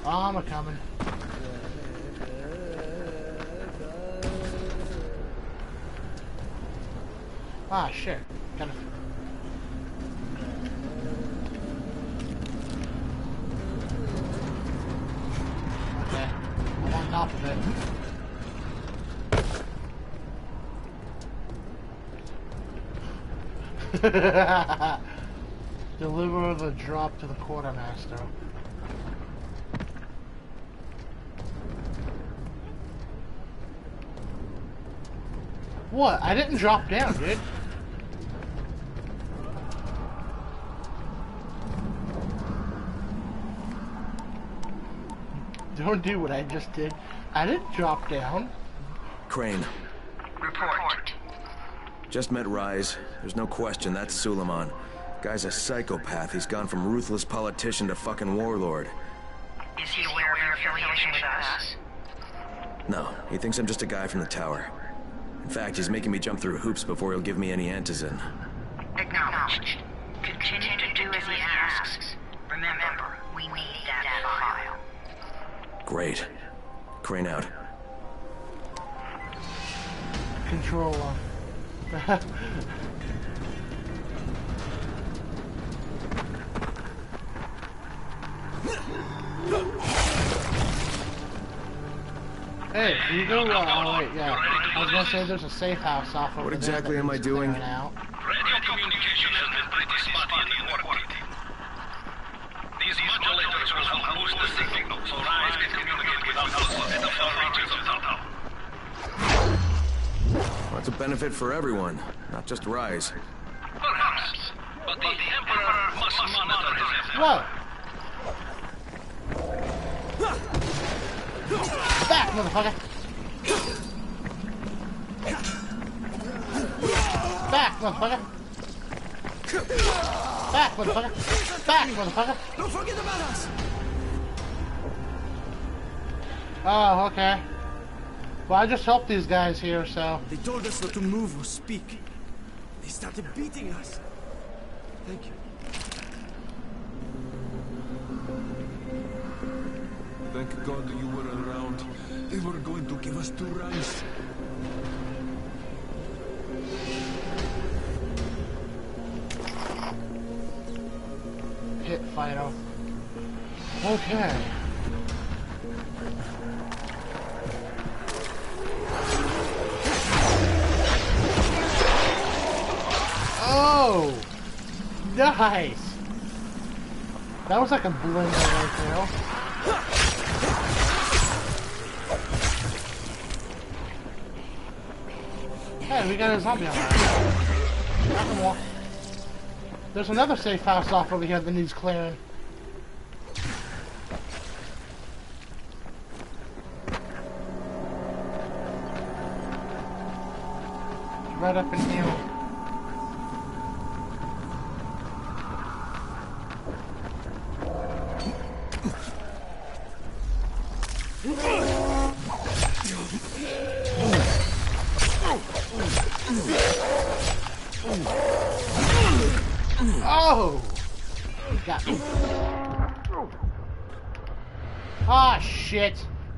I'm a coming. Ah, shit. Kind of. Okay. I'm on top of it. Deliver the drop to the quartermaster. What? I didn't drop down, dude. Don't do what I just did. I didn't drop down. Crane. Report. Just met Rise. There's no question that's Suleiman. Guy's a psychopath. He's gone from ruthless politician to fucking warlord. Is he aware of your affiliation with us? No, he thinks I'm just a guy from the tower. In fact, he's making me jump through hoops before he'll give me any antizin. Acknowledged. Continue to do as he asks. Remember, we need that file. Great. Crane out. Controller. Hey, you go, uh, oh wait, yeah. I was gonna say there's a safe house off over What there exactly that am I needs doing? clearing out. Radio communication has been pretty spotty in the orbit. These modulators will boost the signal so Rise can communicate with us at the far reaches of Taltal. Well, it's a benefit for everyone, not just Rise. Perhaps, but the Emperor must monitor his efforts. What? Back, motherfucker! Back, motherfucker! Back, motherfucker! Back, motherfucker! Don't forget about us! Oh, okay. Well, I just helped these guys here, so... They told us not to move or speak. They started beating us. Thank you. Thank God you were around. They were going to give us to Rise. Hit Fido. Okay. Oh! Nice! That was like a blender right there. Hey, we got a zombie on there. There's another safe house off over here that needs clearing. Right up in here. Oh! Got me. Ah, shit.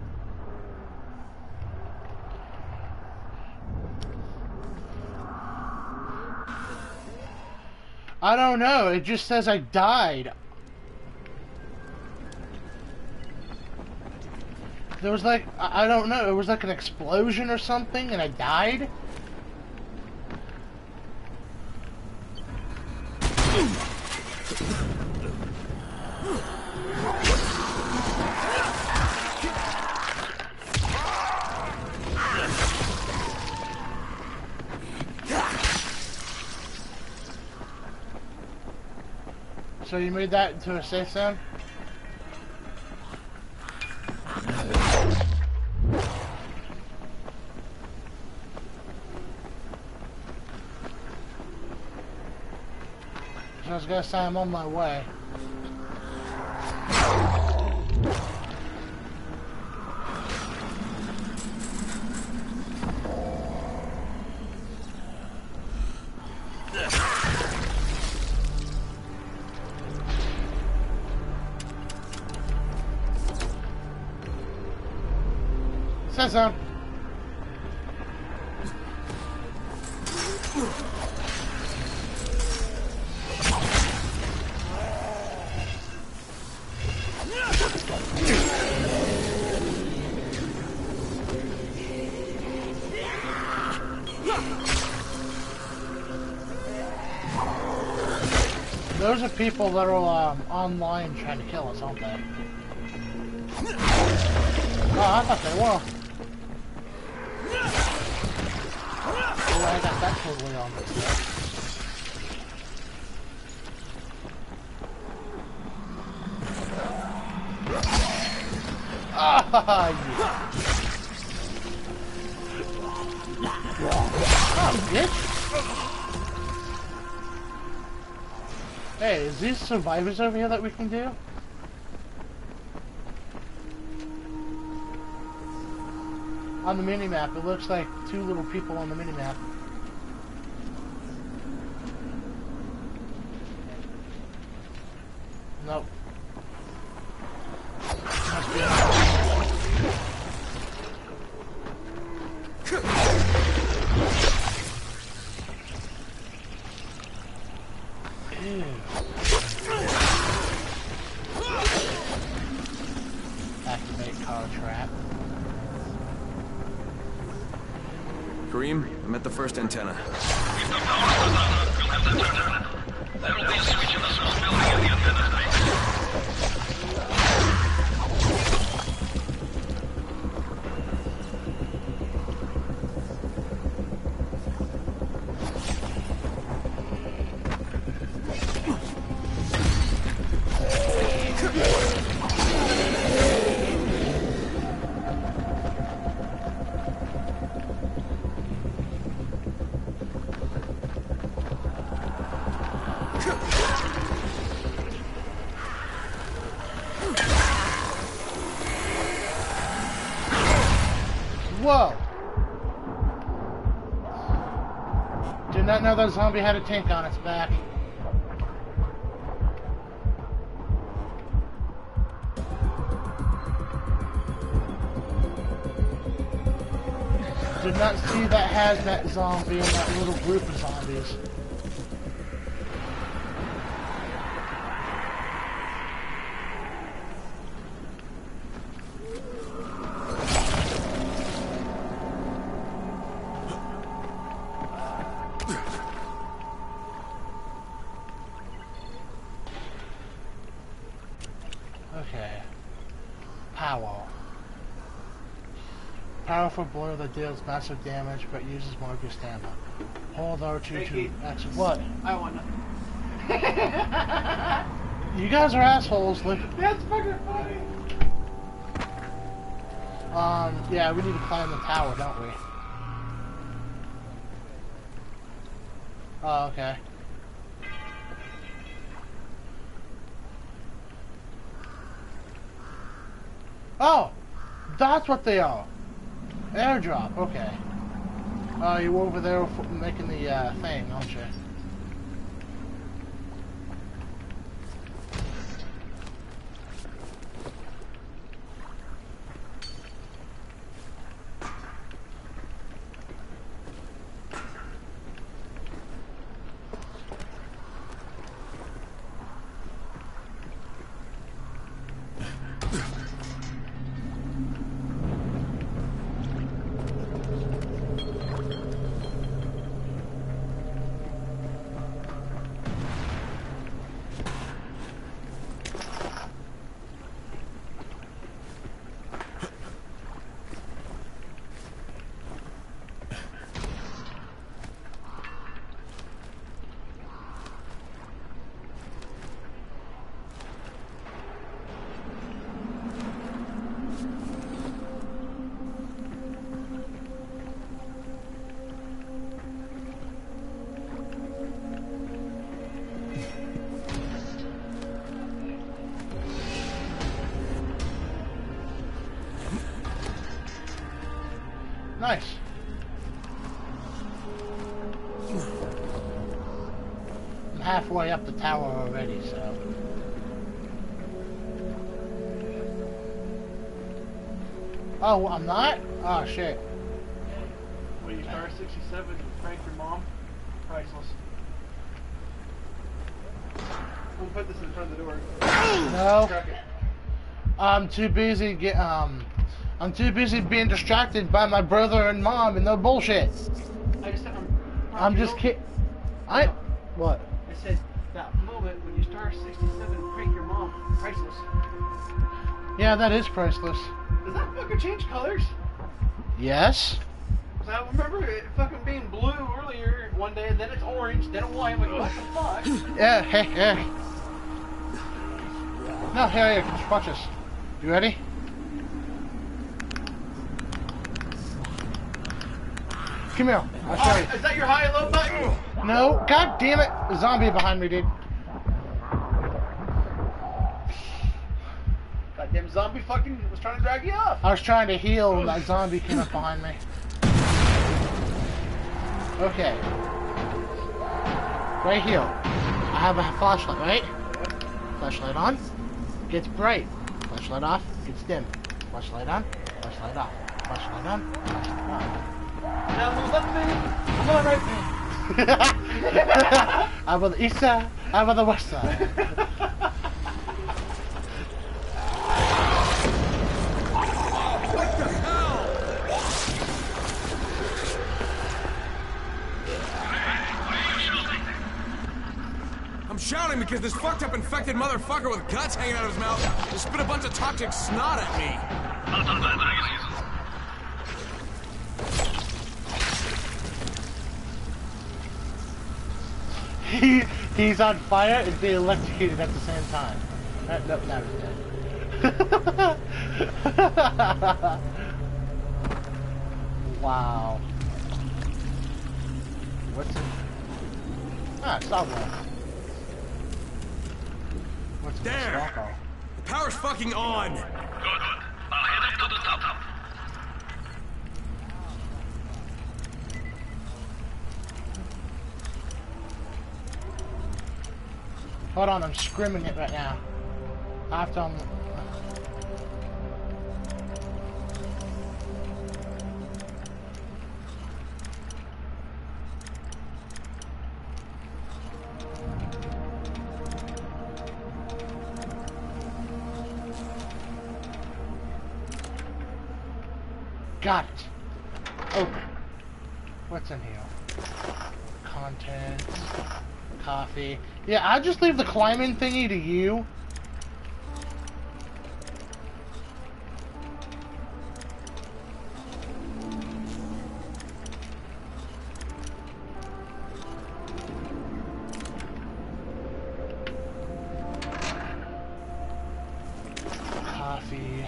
I don't know. It just says I died. There was like, I don't know. It was like an explosion or something and I died. So you made that into a safe zone? So I was gonna say I'm on my way. Says so. Those are people that are um, online trying to kill us, aren't they? Oh, I thought they were. Oh, I got that totally on this. Ah, yeah. Oh, bitch. Hey, is these survivors over here that we can do? On the minimap, it looks like two little people on the minimap. Nope. Must be Ew. Activate car trap. Kareem, I'm at the first antenna. If the power goes out, you'll have to turn it on. There will be a switch in the source building at the antenna site. Whoa! Did not know that zombie had a tank on its back. Did not see that hazmat zombie in that little group of zombies. Okay. Power. Powerful blow that deals massive damage but uses more of your stamina. Hold R two to exit. What? I want to. You guys are assholes. Like, That's fucking funny. um, yeah, we need to climb the tower, don't we? Oh, okay. Oh! That's what they are! Airdrop, okay. Oh, you were over there making the uh, thing, aren't you? Nice. I'm halfway up the tower already, so. Oh, I'm not? Oh, shit. When you star sixty-seven and prank your mom, priceless. We'll put this in front of the door. No. Crack it. I'm too busy get um I'm too busy being distracted by my brother and mom and their bullshit. I just I'm, I'm just kidding. I what? I said that moment when you star sixty-seven and prank your mom, priceless. Yeah, that is priceless. Does that fucking change colors? Yes. So I remember it fucking being blue earlier one day, and then it's orange, then white. I'm like, what the fuck? Yeah, hey, hey. No, here, here, watch this. You ready? Come here, I'll show you. Is that your high and low button? No, god damn it! The zombie behind me, dude. Goddamn zombie fucking was trying to drag you off. I was trying to heal and that zombie came up behind me. Okay. Right here. I have a flashlight, right? Flashlight on. Gets bright. Flashlight off. Gets dim. Flashlight on. Flashlight off. Flashlight on. Flashlight on. Now I'm on the left hand. I'm on the right hand. I'm on the east side. I'm on the west side. I'm shouting because this fucked up infected motherfucker with guts hanging out of his mouth just spit a bunch of toxic snot at me. He he's on fire and being electrocuted at the same time. Uh, no, now he's dead. Wow. What's in? Ah, Subway. What's in There. this alcohol? The power's fucking on. Good, good. I'll head up to the top. Hold on, I'm screaming it right now. After I'm... Got it. Open. What's in here? Contents. Coffee. Yeah, I'll just leave the climbing thingy to you. Coffee.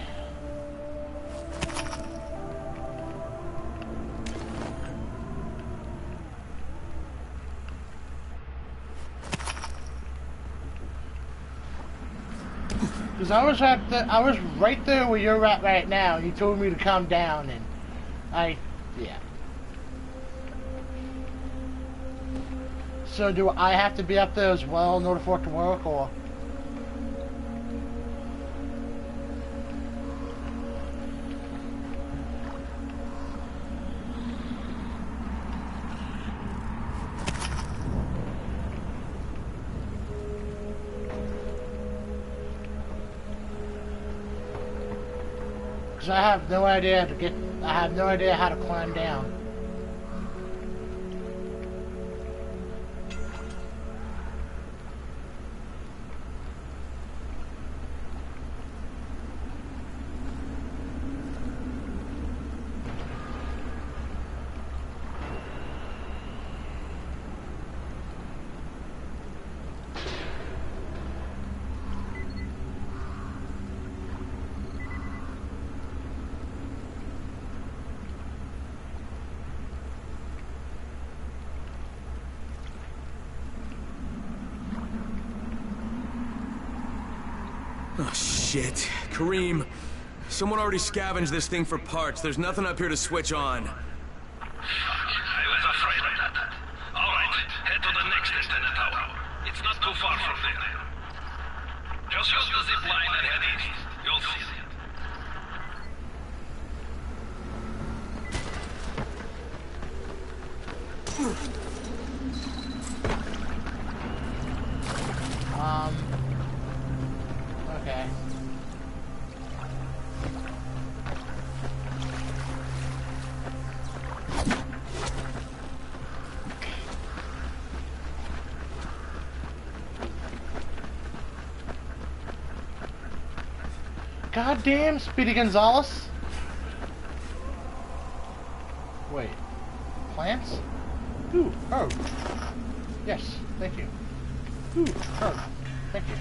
Cause I was at the, I was right there where you're at right now, and you told me to calm down, and I, yeah. So do I have to be up there as well in order for it to work, or? I have no idea how to get, I have no idea how to climb down. Oh, shit. Kareem, someone already scavenged this thing for parts. There's nothing up here to switch on. Fuck, I was afraid of that. All right, head to the next antenna tower. It's not too far from there. Just use the zip line and head east. You'll see it. Goddamn, Speedy Gonzales. Wait. Plants? Ooh, herb. Yes, thank you. Ooh, herb. Thank you.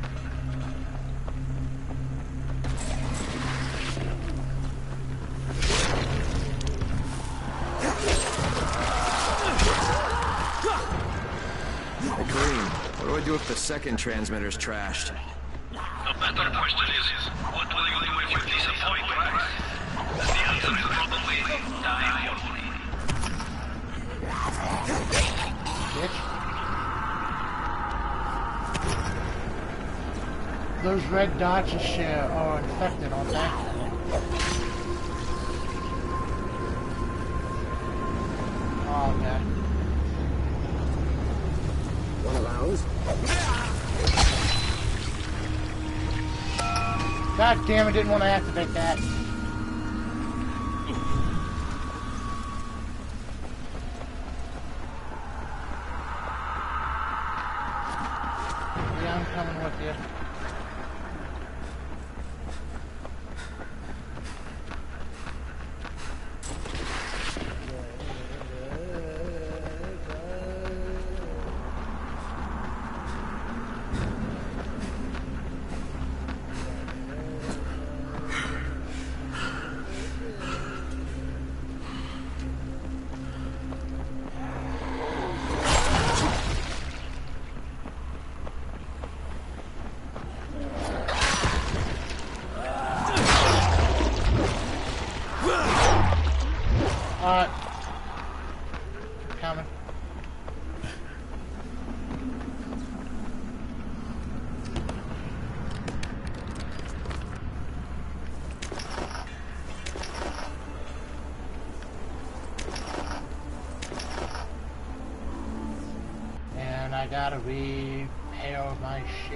Hey, Kareem, what do I do if the second transmitter's trashed? The better question is, what will you do if you disappoint Rice? And the answer is probably die horribly. Bitch. Those red dots you share are infected, aren't they? Oh, okay. One of ours? God damn it, didn't want to activate that. Yeah, I'm coming with you. Alright. Coming. And I gotta repair my shit.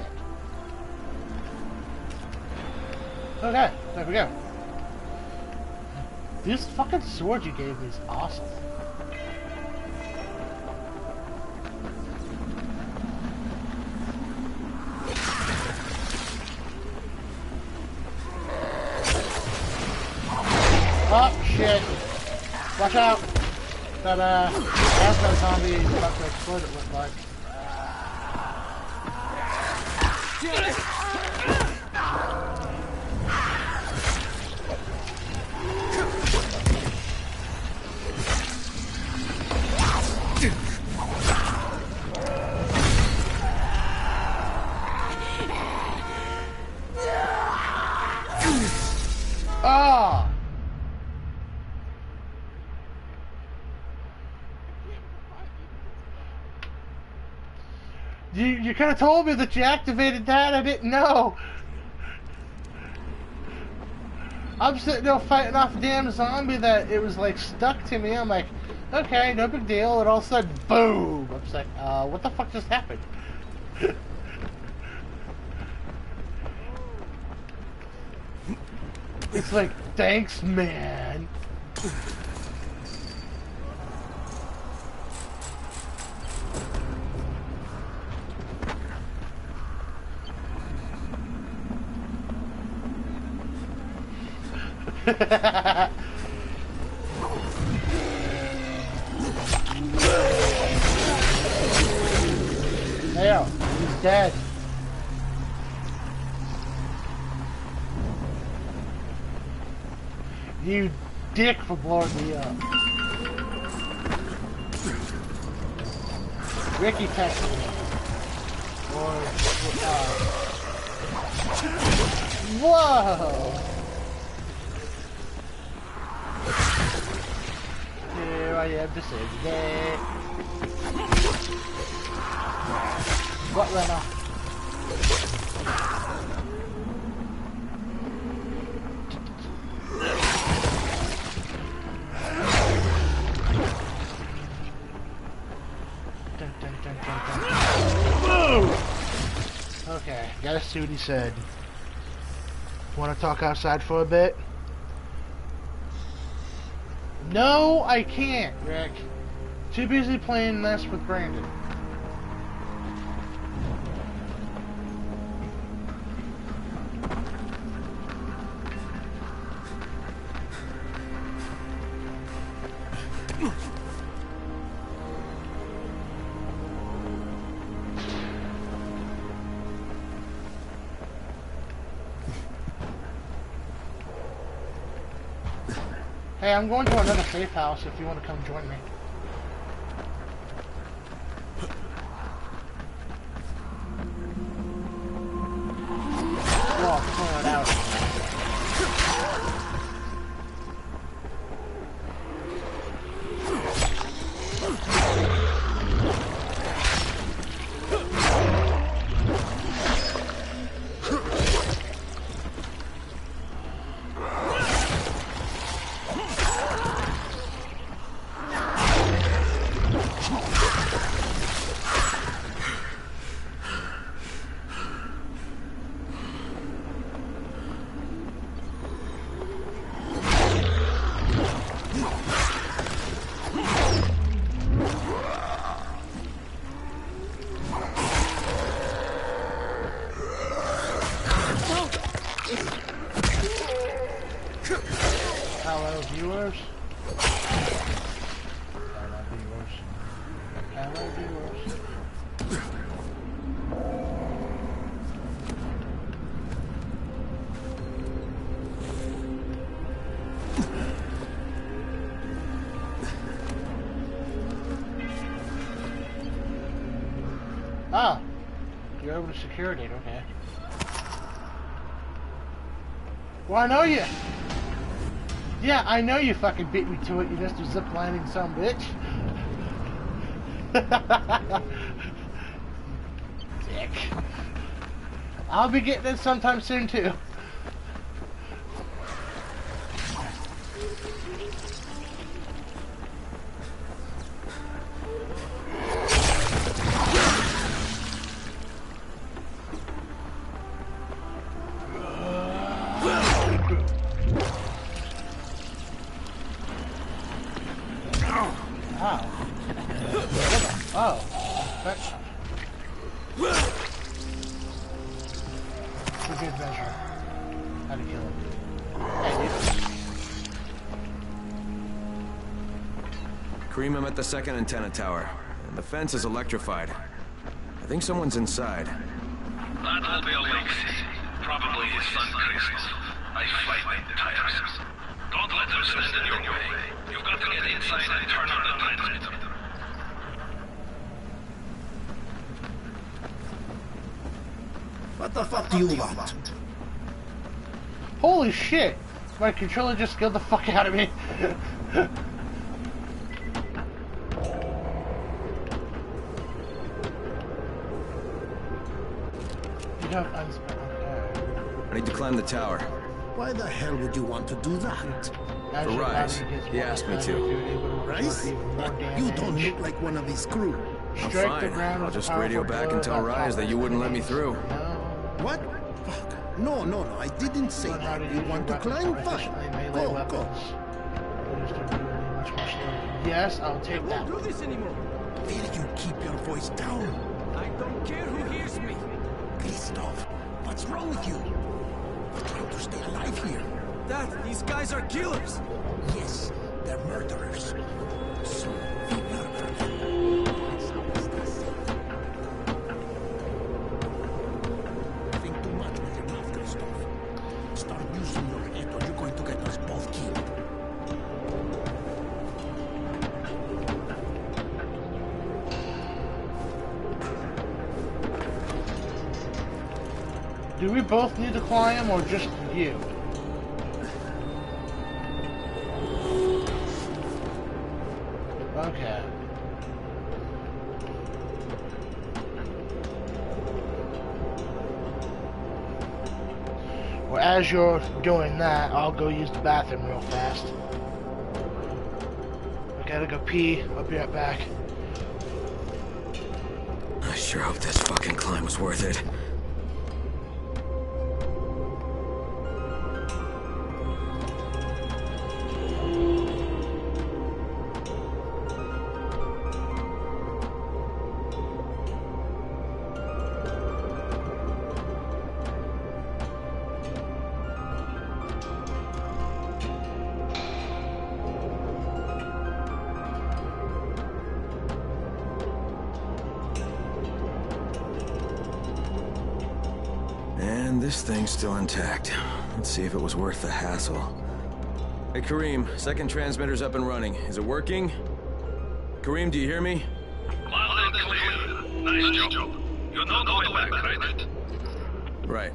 Okay, there we go. This fucking sword you gave me is awesome. Oh, shit. Watch out. That, uh, that's that zombie is about to explode, it looked like. Ah! You you could have told me that you activated that. I didn't know. I'm sitting there fighting off a damn zombie that it was like stuck to me. I'm like, okay, no big deal. And all of a sudden, boom! I'm just like, uh, what the fuck just happened? It's like, thanks, man. There, he's dead. You dick for blowing me up. Ricky texted me. Or, uh... Whoa! Here I am to save the day. What ran off? Dun, dun, dun, dun, dun. Woo! Okay, gotta see what he said. Want to talk outside for a bit? No, I can't, Rick. Too busy playing this with Brandon. Hey, I'm going to another safe house if you want to come join me. Well, clear it out. Hello, viewers. Hello, viewers. Hello, viewers. Ah, you're able to security it, okay. Well, I know you. Yeah, I know you fucking beat me to it, you just zip lining some bitch. Dick. I'll be getting it sometime soon too. Oh. That's... For good measure. How to kill him. Hey, Cream him at the second antenna tower. And the fence is electrified. I think someone's inside. That will be Alexei. Probably his son Christoph. I fight my tires. Don't let them stand in your way. You've got to get inside and turn on the transmitter. What the fuck do you want? Holy shit! My controller just scared the fuck out of me. You don't unspell. I need to climb the tower. Why the hell would you want to do that? For Rise. He asked me to. Rise? You don't look like one of his crew. I'm fine. I'll just radio back and tell Rise that you wouldn't let me through. What? Fuck. No, no, no. I didn't say that. You want to climb? Fine. Go, go. Yes, I'll take that. I won't do this anymore. Will you keep your voice down? I don't care who hears me. Christoph, what's wrong with you? We're trying to stay alive here. Dad, these guys are killers. Yes, they're murderers. So, we murder them. Think too much with your mouth, Christoph. Start using your head or you're going to get us both killed. Do we both need to climb or just you? Okay. Well, as you're doing that, I'll go use the bathroom real fast. I gotta go pee. I'll be right back. I sure hope this fucking climb was worth it. And this thing's still intact. Let's see if it was worth the hassle. Hey, Kareem, second transmitter's up and running. Is it working? Kareem, do you hear me? Loud and clear. Nice job. You know the way back, right? Right.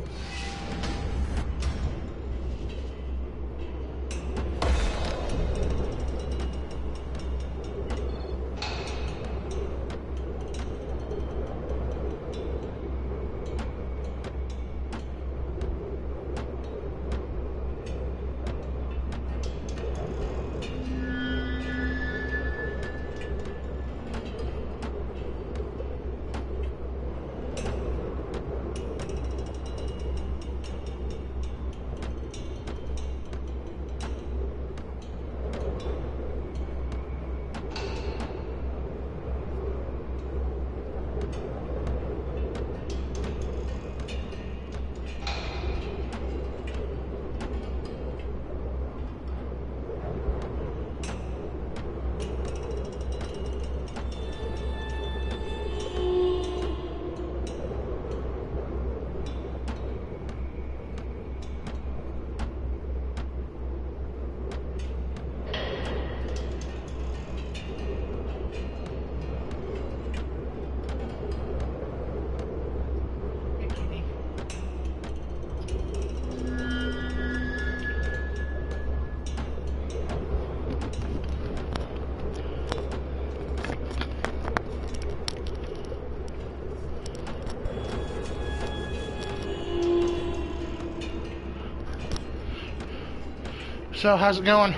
So, how's it going?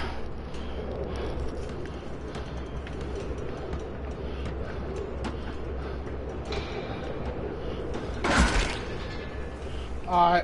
Alright.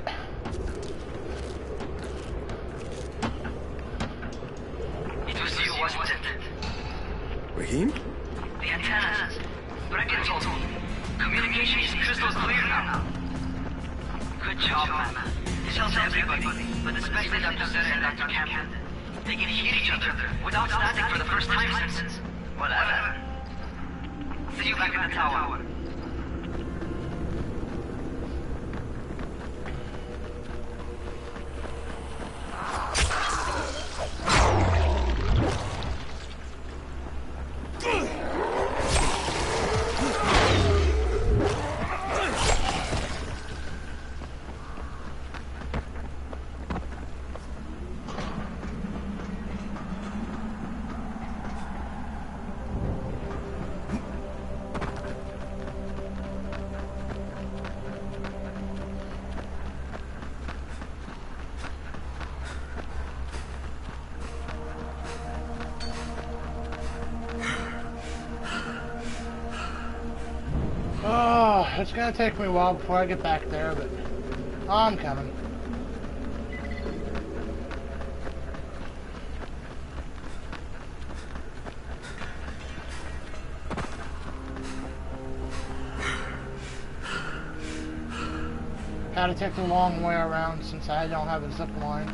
It was you, wasn't it? Rahim? The antennas. Brecken told me. Communication is crystal clear now. Good job, man. This helps everybody, but especially Doctor Zeta and Doctor Camden. They can hear each other without static for the first time since... whatever. See you back in the tower. Oh, it's gonna take me a while before I get back there, but I'm coming. Had to take the long way around since I don't have a zip line.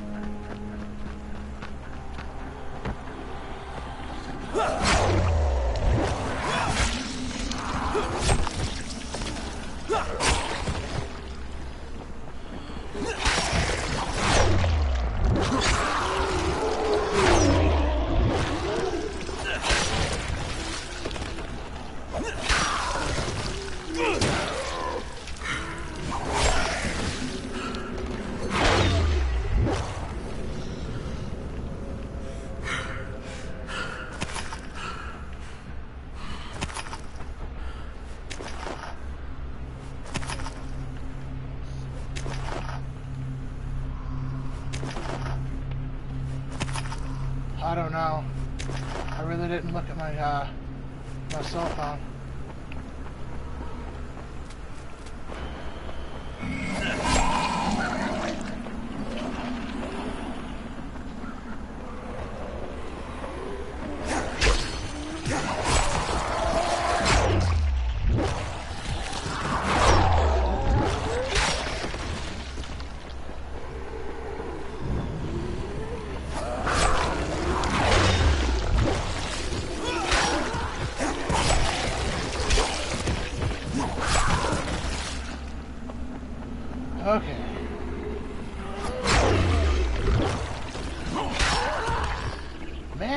I don't know. I really didn't look at my uh, my cell phone.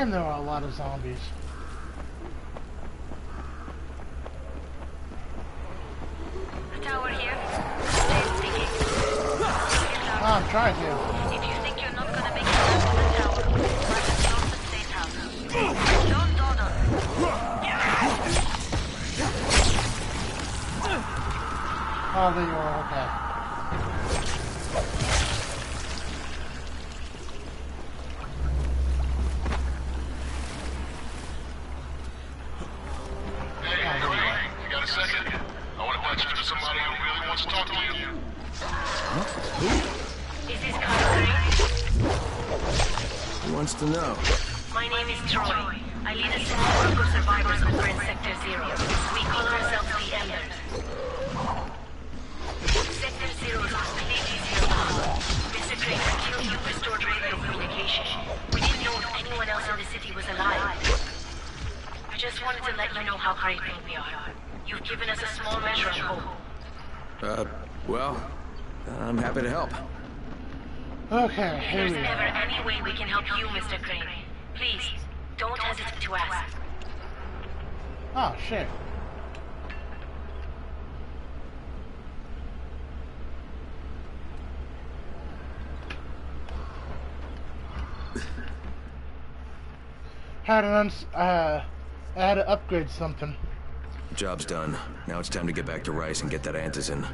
Damn, there are a lot of zombies. The tower here. Jane speaking. Oh, I'm trying to. If you think you're not gonna make it back to the tower, try to close the safe house. Don't dawdle. Oh, there you are. Okay. To know. My name is Troy. I lead a small group of survivors over in Sector Zero. We call ourselves the Embers. Sector Zero is completely zero power. Mister Crane killed you, restored radio communication. We didn't know if anyone else in the city was alive. I just wanted to let you know how grateful we are. You've given us a small measure of hope. Uh, well, I'm happy to help. Okay, If here there's we ever are. any way we can help you, Mister Crane, please, don't hesitate to ask. Oh, shit. Had to, uns uh, I had to upgrade something. Job's done. Now it's time to get back to Rice and get that antizin.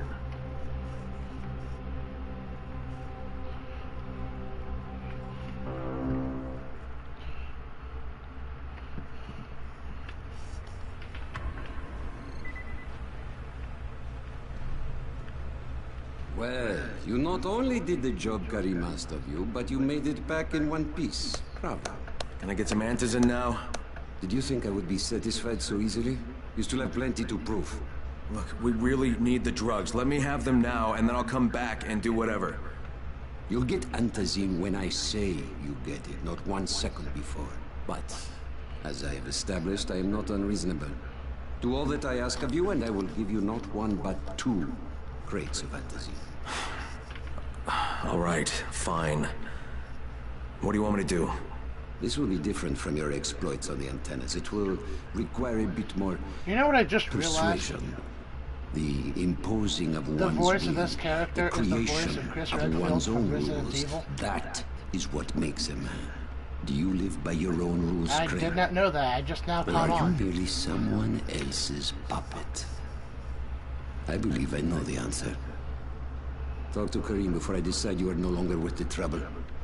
Well, you not only did the job Karim asked of you, but you made it back in one piece. Bravo. Can I get some antizin now? Did you think I would be satisfied so easily? You still have plenty to prove. Look, we really need the drugs. Let me have them now, and then I'll come back and do whatever. You'll get antizin when I say you get it, not one second before. But, as I have established, I am not unreasonable. Do all that I ask of you, and I will give you not one, but two crates of antizin. All right, fine. What do you want me to do? This will be different from your exploits on the antennas. It will require a bit more You know what I just persuasion. realized? The imposing of The one's voice will, of this character the is the creation voice of Chris of Redfield one's from own Resident rules. Evil. That is what makes a man. Do you live by your own rules, I Kramer? did not know that. I just now Or caught are you on. merely someone else's puppet? I believe I know the answer. Talk to Karim before I decide you are no longer worth the trouble.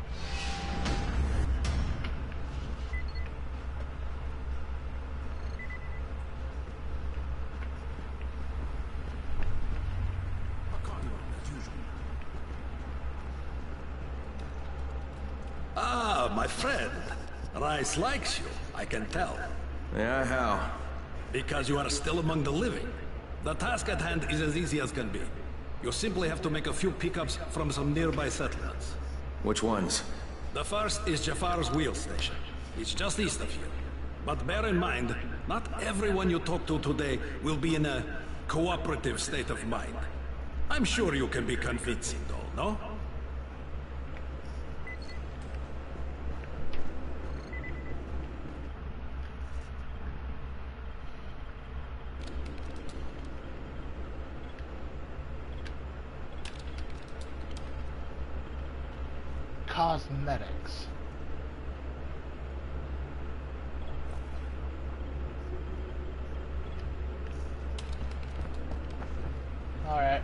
Ah, my friend. Rice likes you, I can tell. Yeah, how? Because you are still among the living. The task at hand is as easy as can be. You simply have to make a few pickups from some nearby settlements. Which ones? The first is Jafar's wheel station. It's just east of here. But bear in mind, not everyone you talk to today will be in a cooperative state of mind. I'm sure you can be convincing, though, no? Cosmetics. Alright.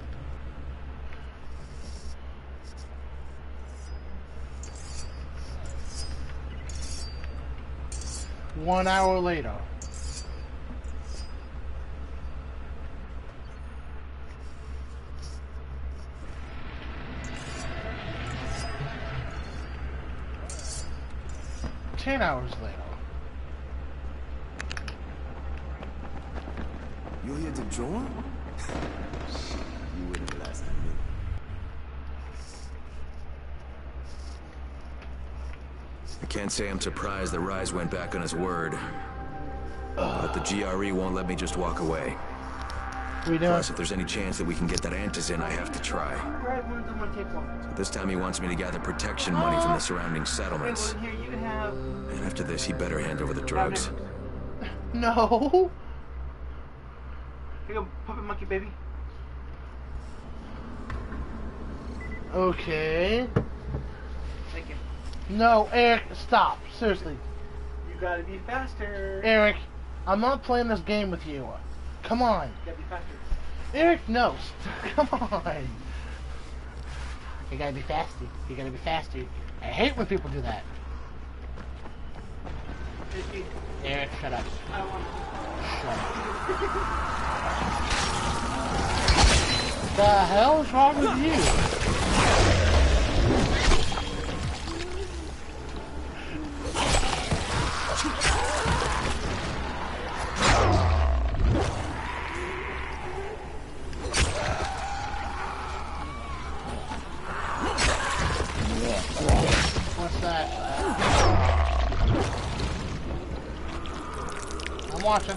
One hour later. Ten hours later. You're here to join? You wouldn't have lasted me. I can't say I'm surprised that Rise went back on his word. But the G R E won't let me just walk away. We don't. Plus, if there's any chance that we can get that Antizin, I have to try. Right, one doesn't want to take long. This time he wants me to gather protection money from the surrounding settlements. Here, you can have. And after this, he better hand over the drugs. No. Here you go, puppet monkey baby. Okay. Thank you. No, Eric, stop. Seriously. You gotta be faster. Eric, I'm not playing this game with you. Come on. You gotta be faster. Eric, no. Come on. You gotta be faster. You gotta be faster. I hate when people do that. Eric, shut up. I don't want Shut up. The hell is wrong with you? What's that? I'm watching.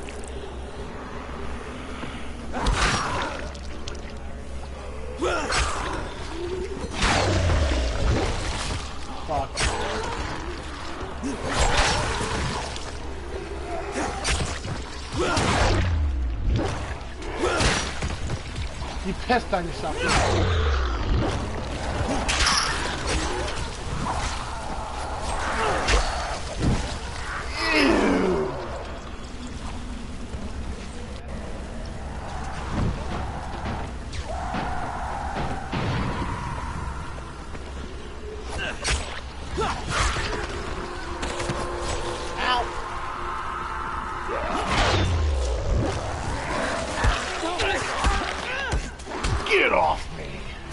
Fuck. You pissed on yourself. Get off me!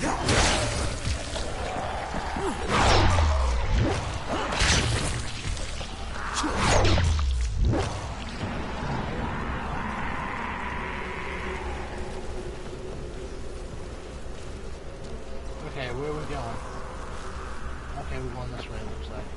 Okay, where are we going? Okay, we're going this way, it looks like.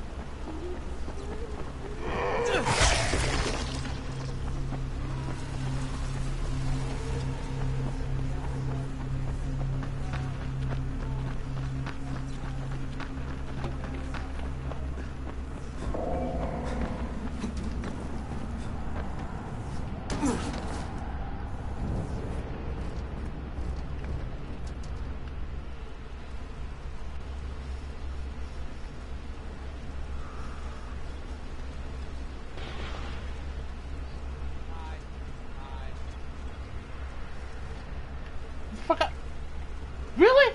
Fuck up. Really?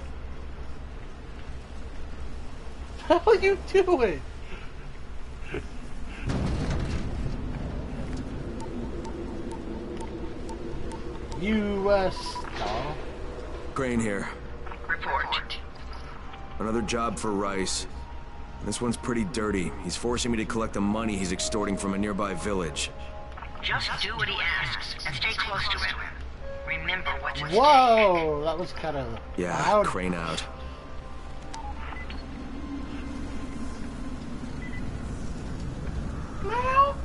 How are you doing? U S No. Crane here. Report. Another job for Rice. This one's pretty dirty. He's forcing me to collect the money he's extorting from a nearby village. Just do what he asks and stay close to him. Remember what's at Whoa, that was kind of Yeah, loud. Crane out. Meow.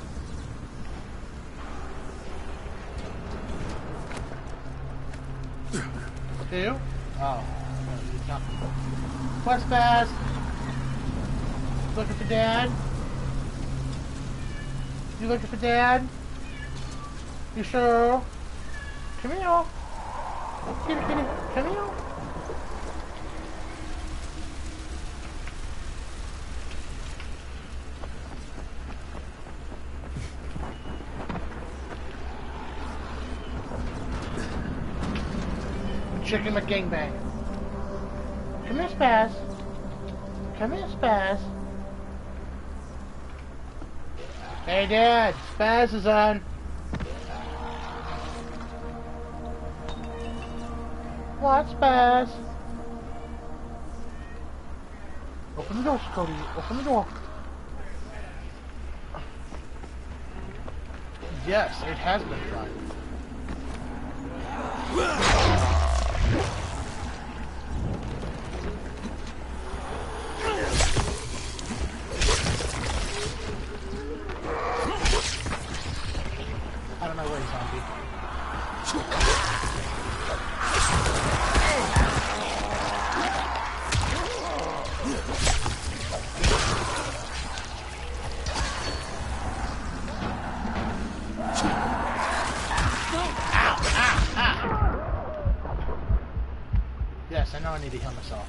Who? Oh, what's fast? Looking for Dad? You looking for Dad? You sure? Come here. Kitty, kitty, come here. Chicken McGangbang. Come here, Spaz. Come here, Spaz. Hey, Dad. Spaz is on. What, Spaz? Open the door, Scotty. Open the door. Yes, it has been tried. I don't know where he's on, dude. I need to heal myself.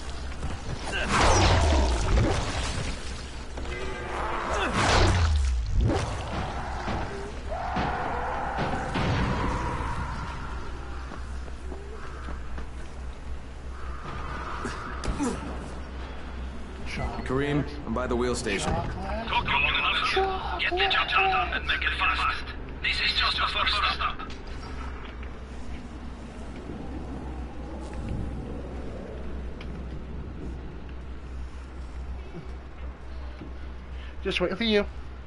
Kareem, I'm by the wheel station. Took you long enough. Get the job done and make it fast. This is just the first stop. Just waiting for you.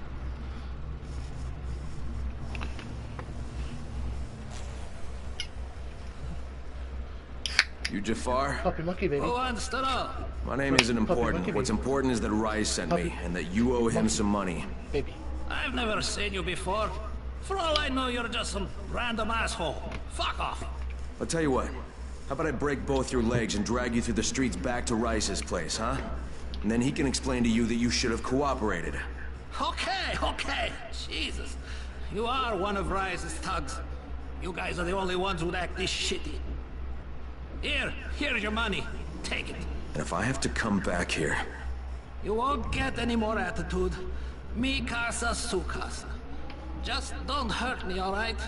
You Jafar? Puppy monkey, baby. Who wants to know? My name isn't important. Puppy, What's important is that Rise sent me, and that you owe him some money. Baby. I've never seen you before. For all I know, you're just some random asshole. Fuck off. I'll tell you what. How about I break both your legs and drag you through the streets back to Rice's place, huh? And then he can explain to you that you should have cooperated. Okay, okay. Jesus. You are one of Rice's thugs. You guys are the only ones who'd act this shitty. Here, here's your money. Take it. And if I have to come back here... You won't get any more attitude. Mi casa, su casa. Just don't hurt me, all right?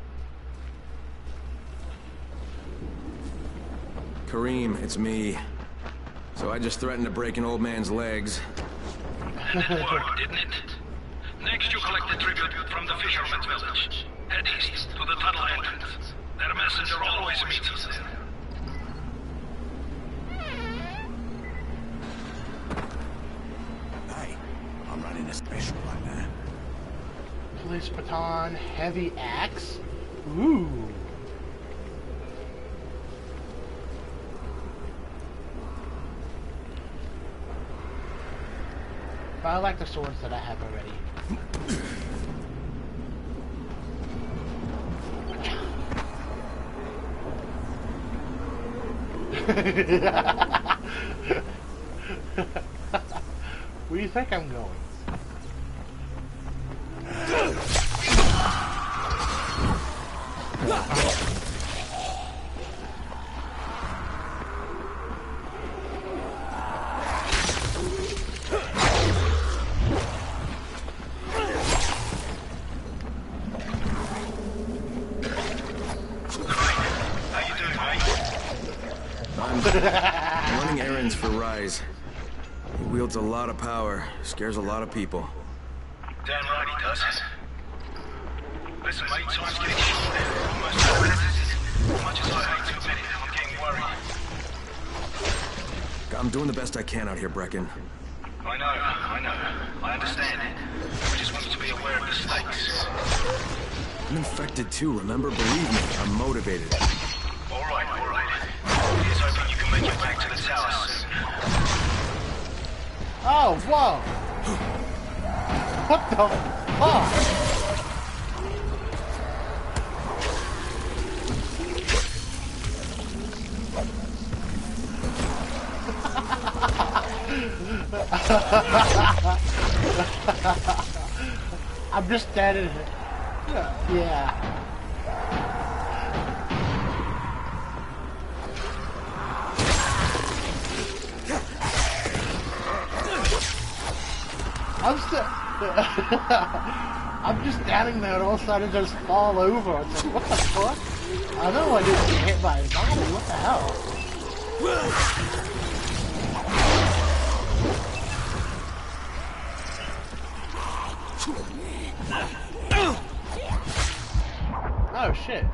Kareem, it's me. So I just threatened to break an old man's legs. And it worked, didn't it? Next you collect the tribute from the fisherman's village. Head east to the tunnel entrance. Their messenger always meets us there. Hey, I'm running a special right now. Police baton, heavy axe. Ooh. But I like the swords that I have already. Where do you think I'm going? I'm running errands for Rise. He wields a lot of power, scares a lot of people. Damn right he does. Listen, mate, time's getting short. Almost out of as much as I hate to admit it, I'm getting worried. I'm doing the best I can out here, Brecken. I know, I know. I understand it. I just want you to be aware of the stakes. I'm infected too, remember? Believe me, I'm motivated. All right, all right. Here's hoping you can make it back to the tower soon. Oh, whoa! What the fuck? I'm just standing here. Yeah. I'm still. I'm just standing there and all of a sudden just fall over. It's like, what the fuck? I know I didn't get hit by a zombie. What the hell? Oh shit.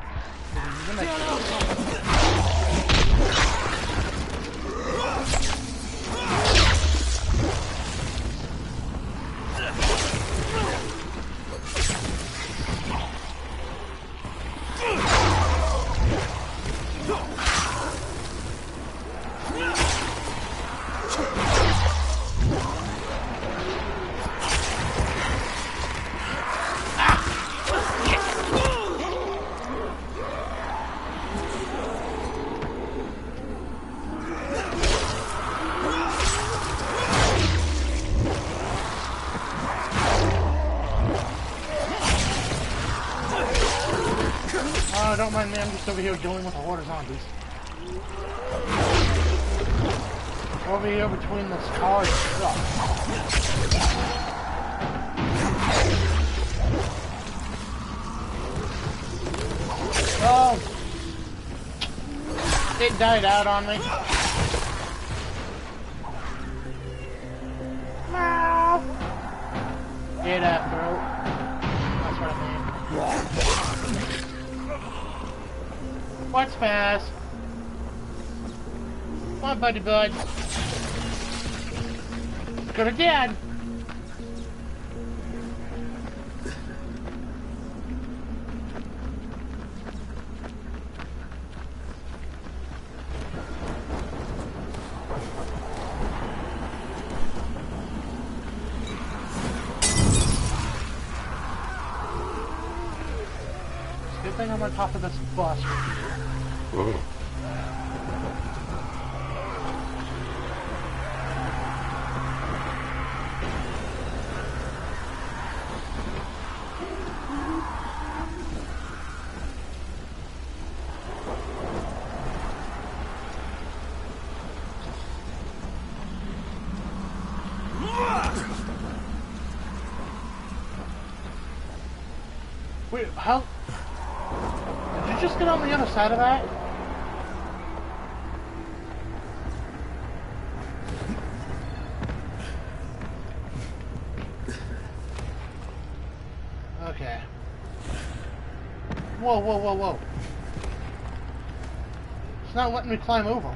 Oh, don't mind me, I'm just over here dealing with a horde of zombies. Over here between this car and stuff. Oh! It died out on me. No! Get up, bro. That's what I mean. What's fast? Come on, buddy bud. Go to dad. Good thing I'm on top of this bus with you. Oh. Wait, how? Did you just get on the other side of that? Okay. Whoa, whoa, whoa, whoa. It's not letting me climb over.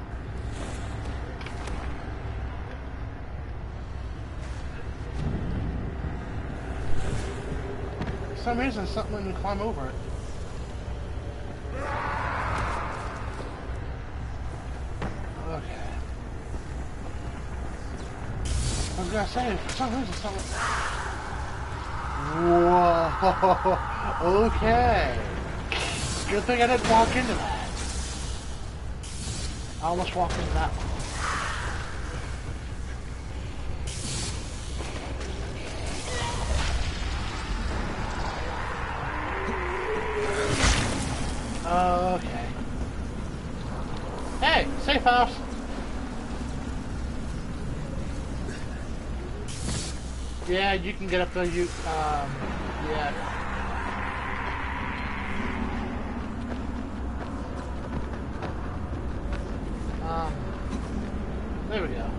For some reason, it's not letting me climb over it. Okay. I was gonna say, for some reason, it's not letting... Whoa! Okay. Good thing I didn't walk into that. I almost walked into that one. Okay. Hey, safe house. Yeah, you can get up there. You, um, yeah. Um, there we go.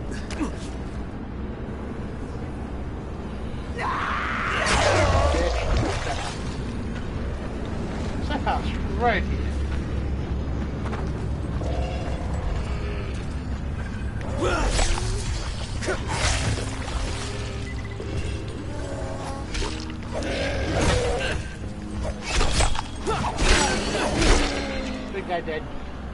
Safe house, right here. Big guy dead.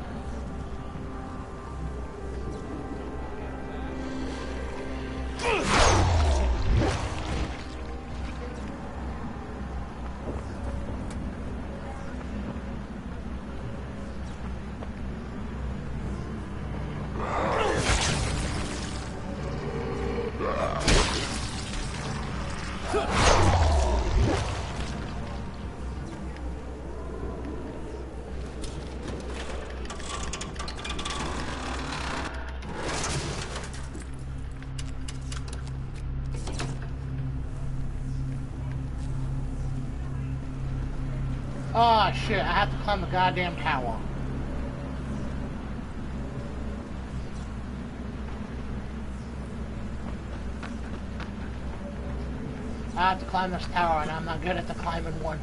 Oh shit, I have to climb the goddamn tower. I have to climb this tower and I'm not good at the climbing one.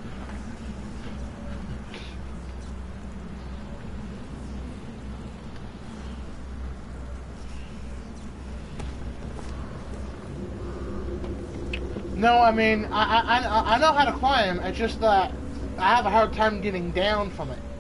No, I mean, I, I, I know how to climb, it's just that I have a hard time getting down from it.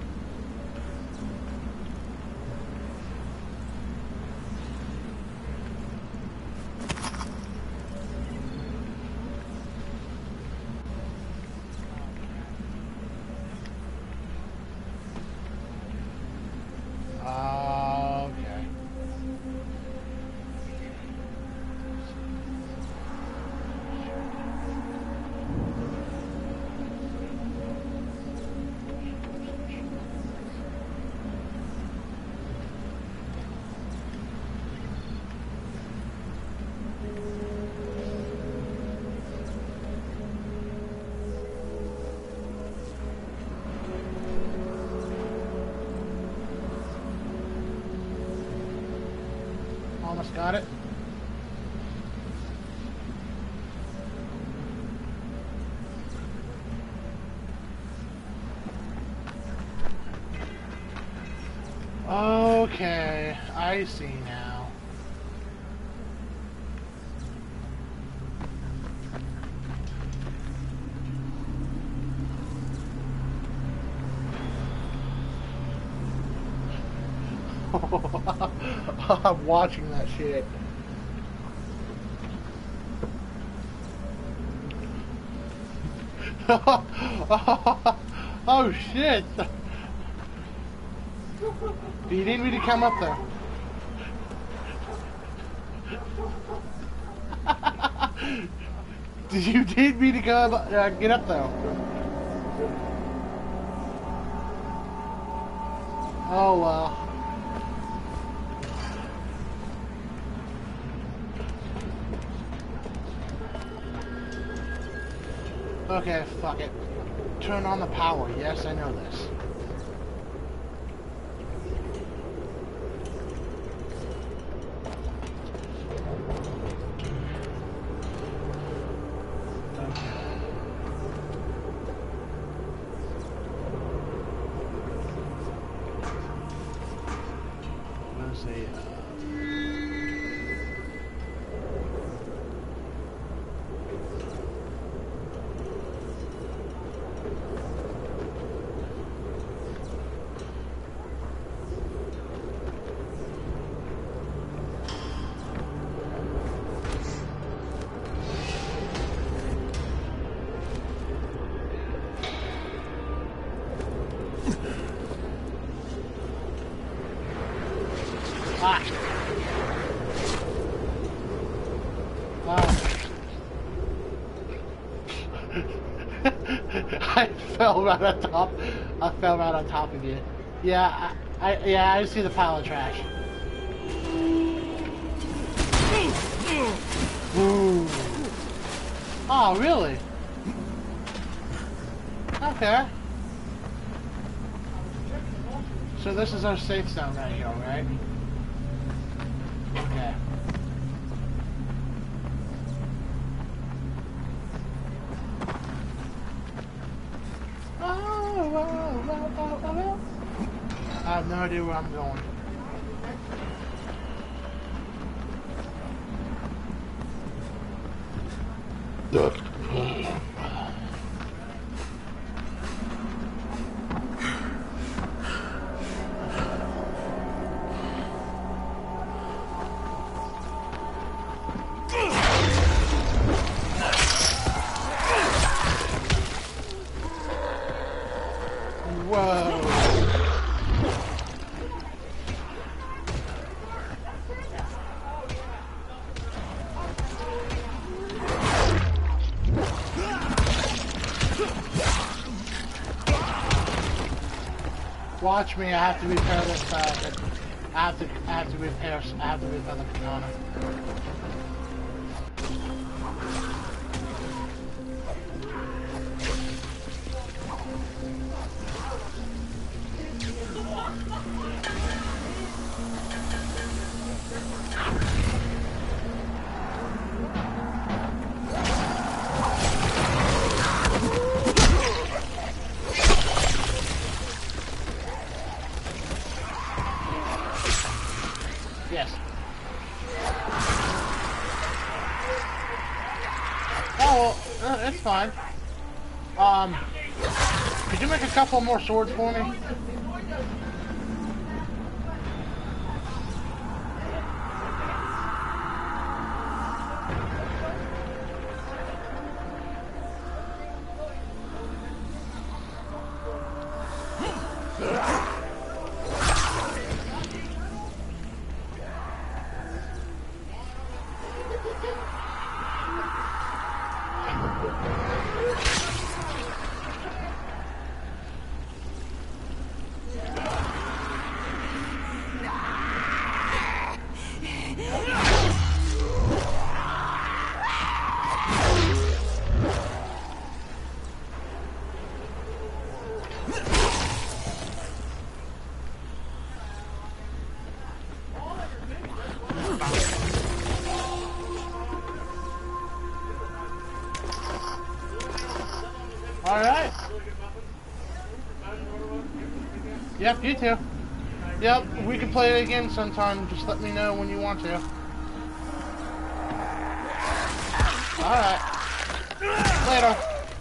Okay. Got it? Okay, I see now. I'm watching that shit. Oh shit! You didn't really come up there. You did me to go uh, get up though. Oh well. Okay, fuck it. Turn on the power. Yes, I know this. I fell right on top. I fell right on top of you. Yeah, I, I yeah, I see the pile of trash. Ooh. Oh, really? Okay. So this is our safe zone right here, right? Okay. I have no idea where I'm going. Watch me, I have to repair this uh, I have to I have to repair I have to repair the katana. Yes. Oh, well, uh, it's fine. Um, could you make a couple more swords for me? Yep, you too. Yep, we can play it again sometime. Just let me know when you want to. Alright. Later.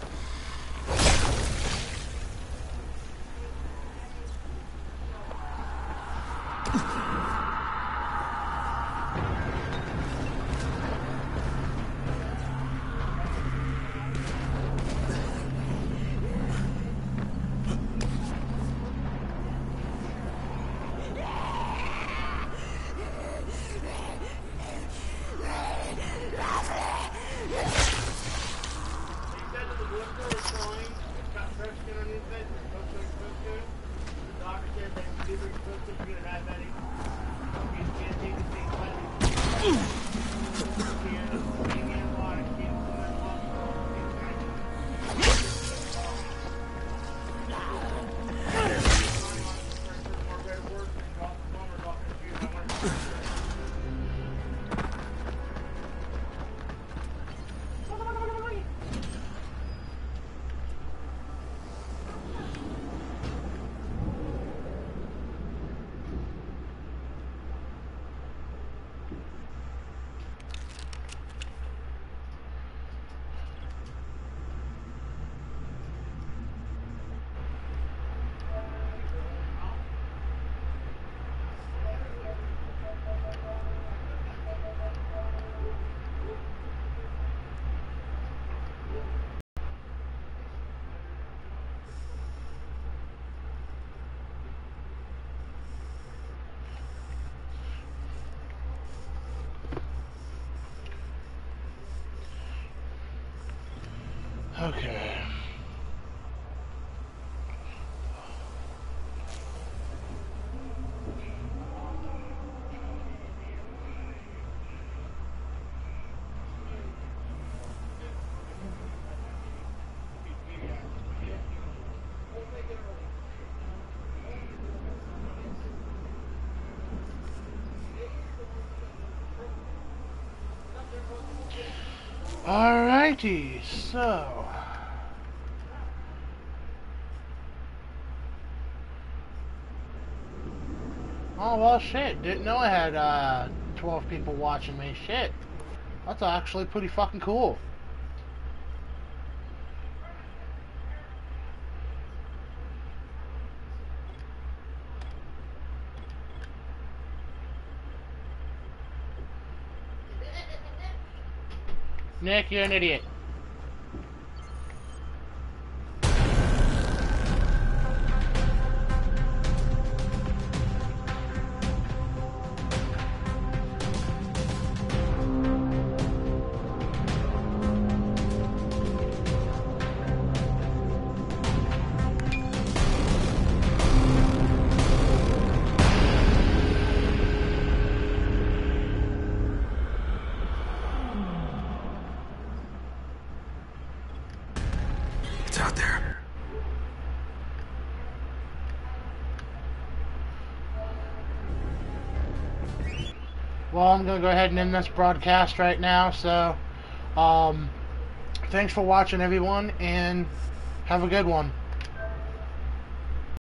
Okay. Alrighty, so oh well, shit. Didn't know I had uh, twelve people watching me. Shit, that's actually pretty fucking cool. Nick, you're an idiot. Well, I'm going to go ahead and end this broadcast right now, so um, thanks for watching, everyone, and have a good one.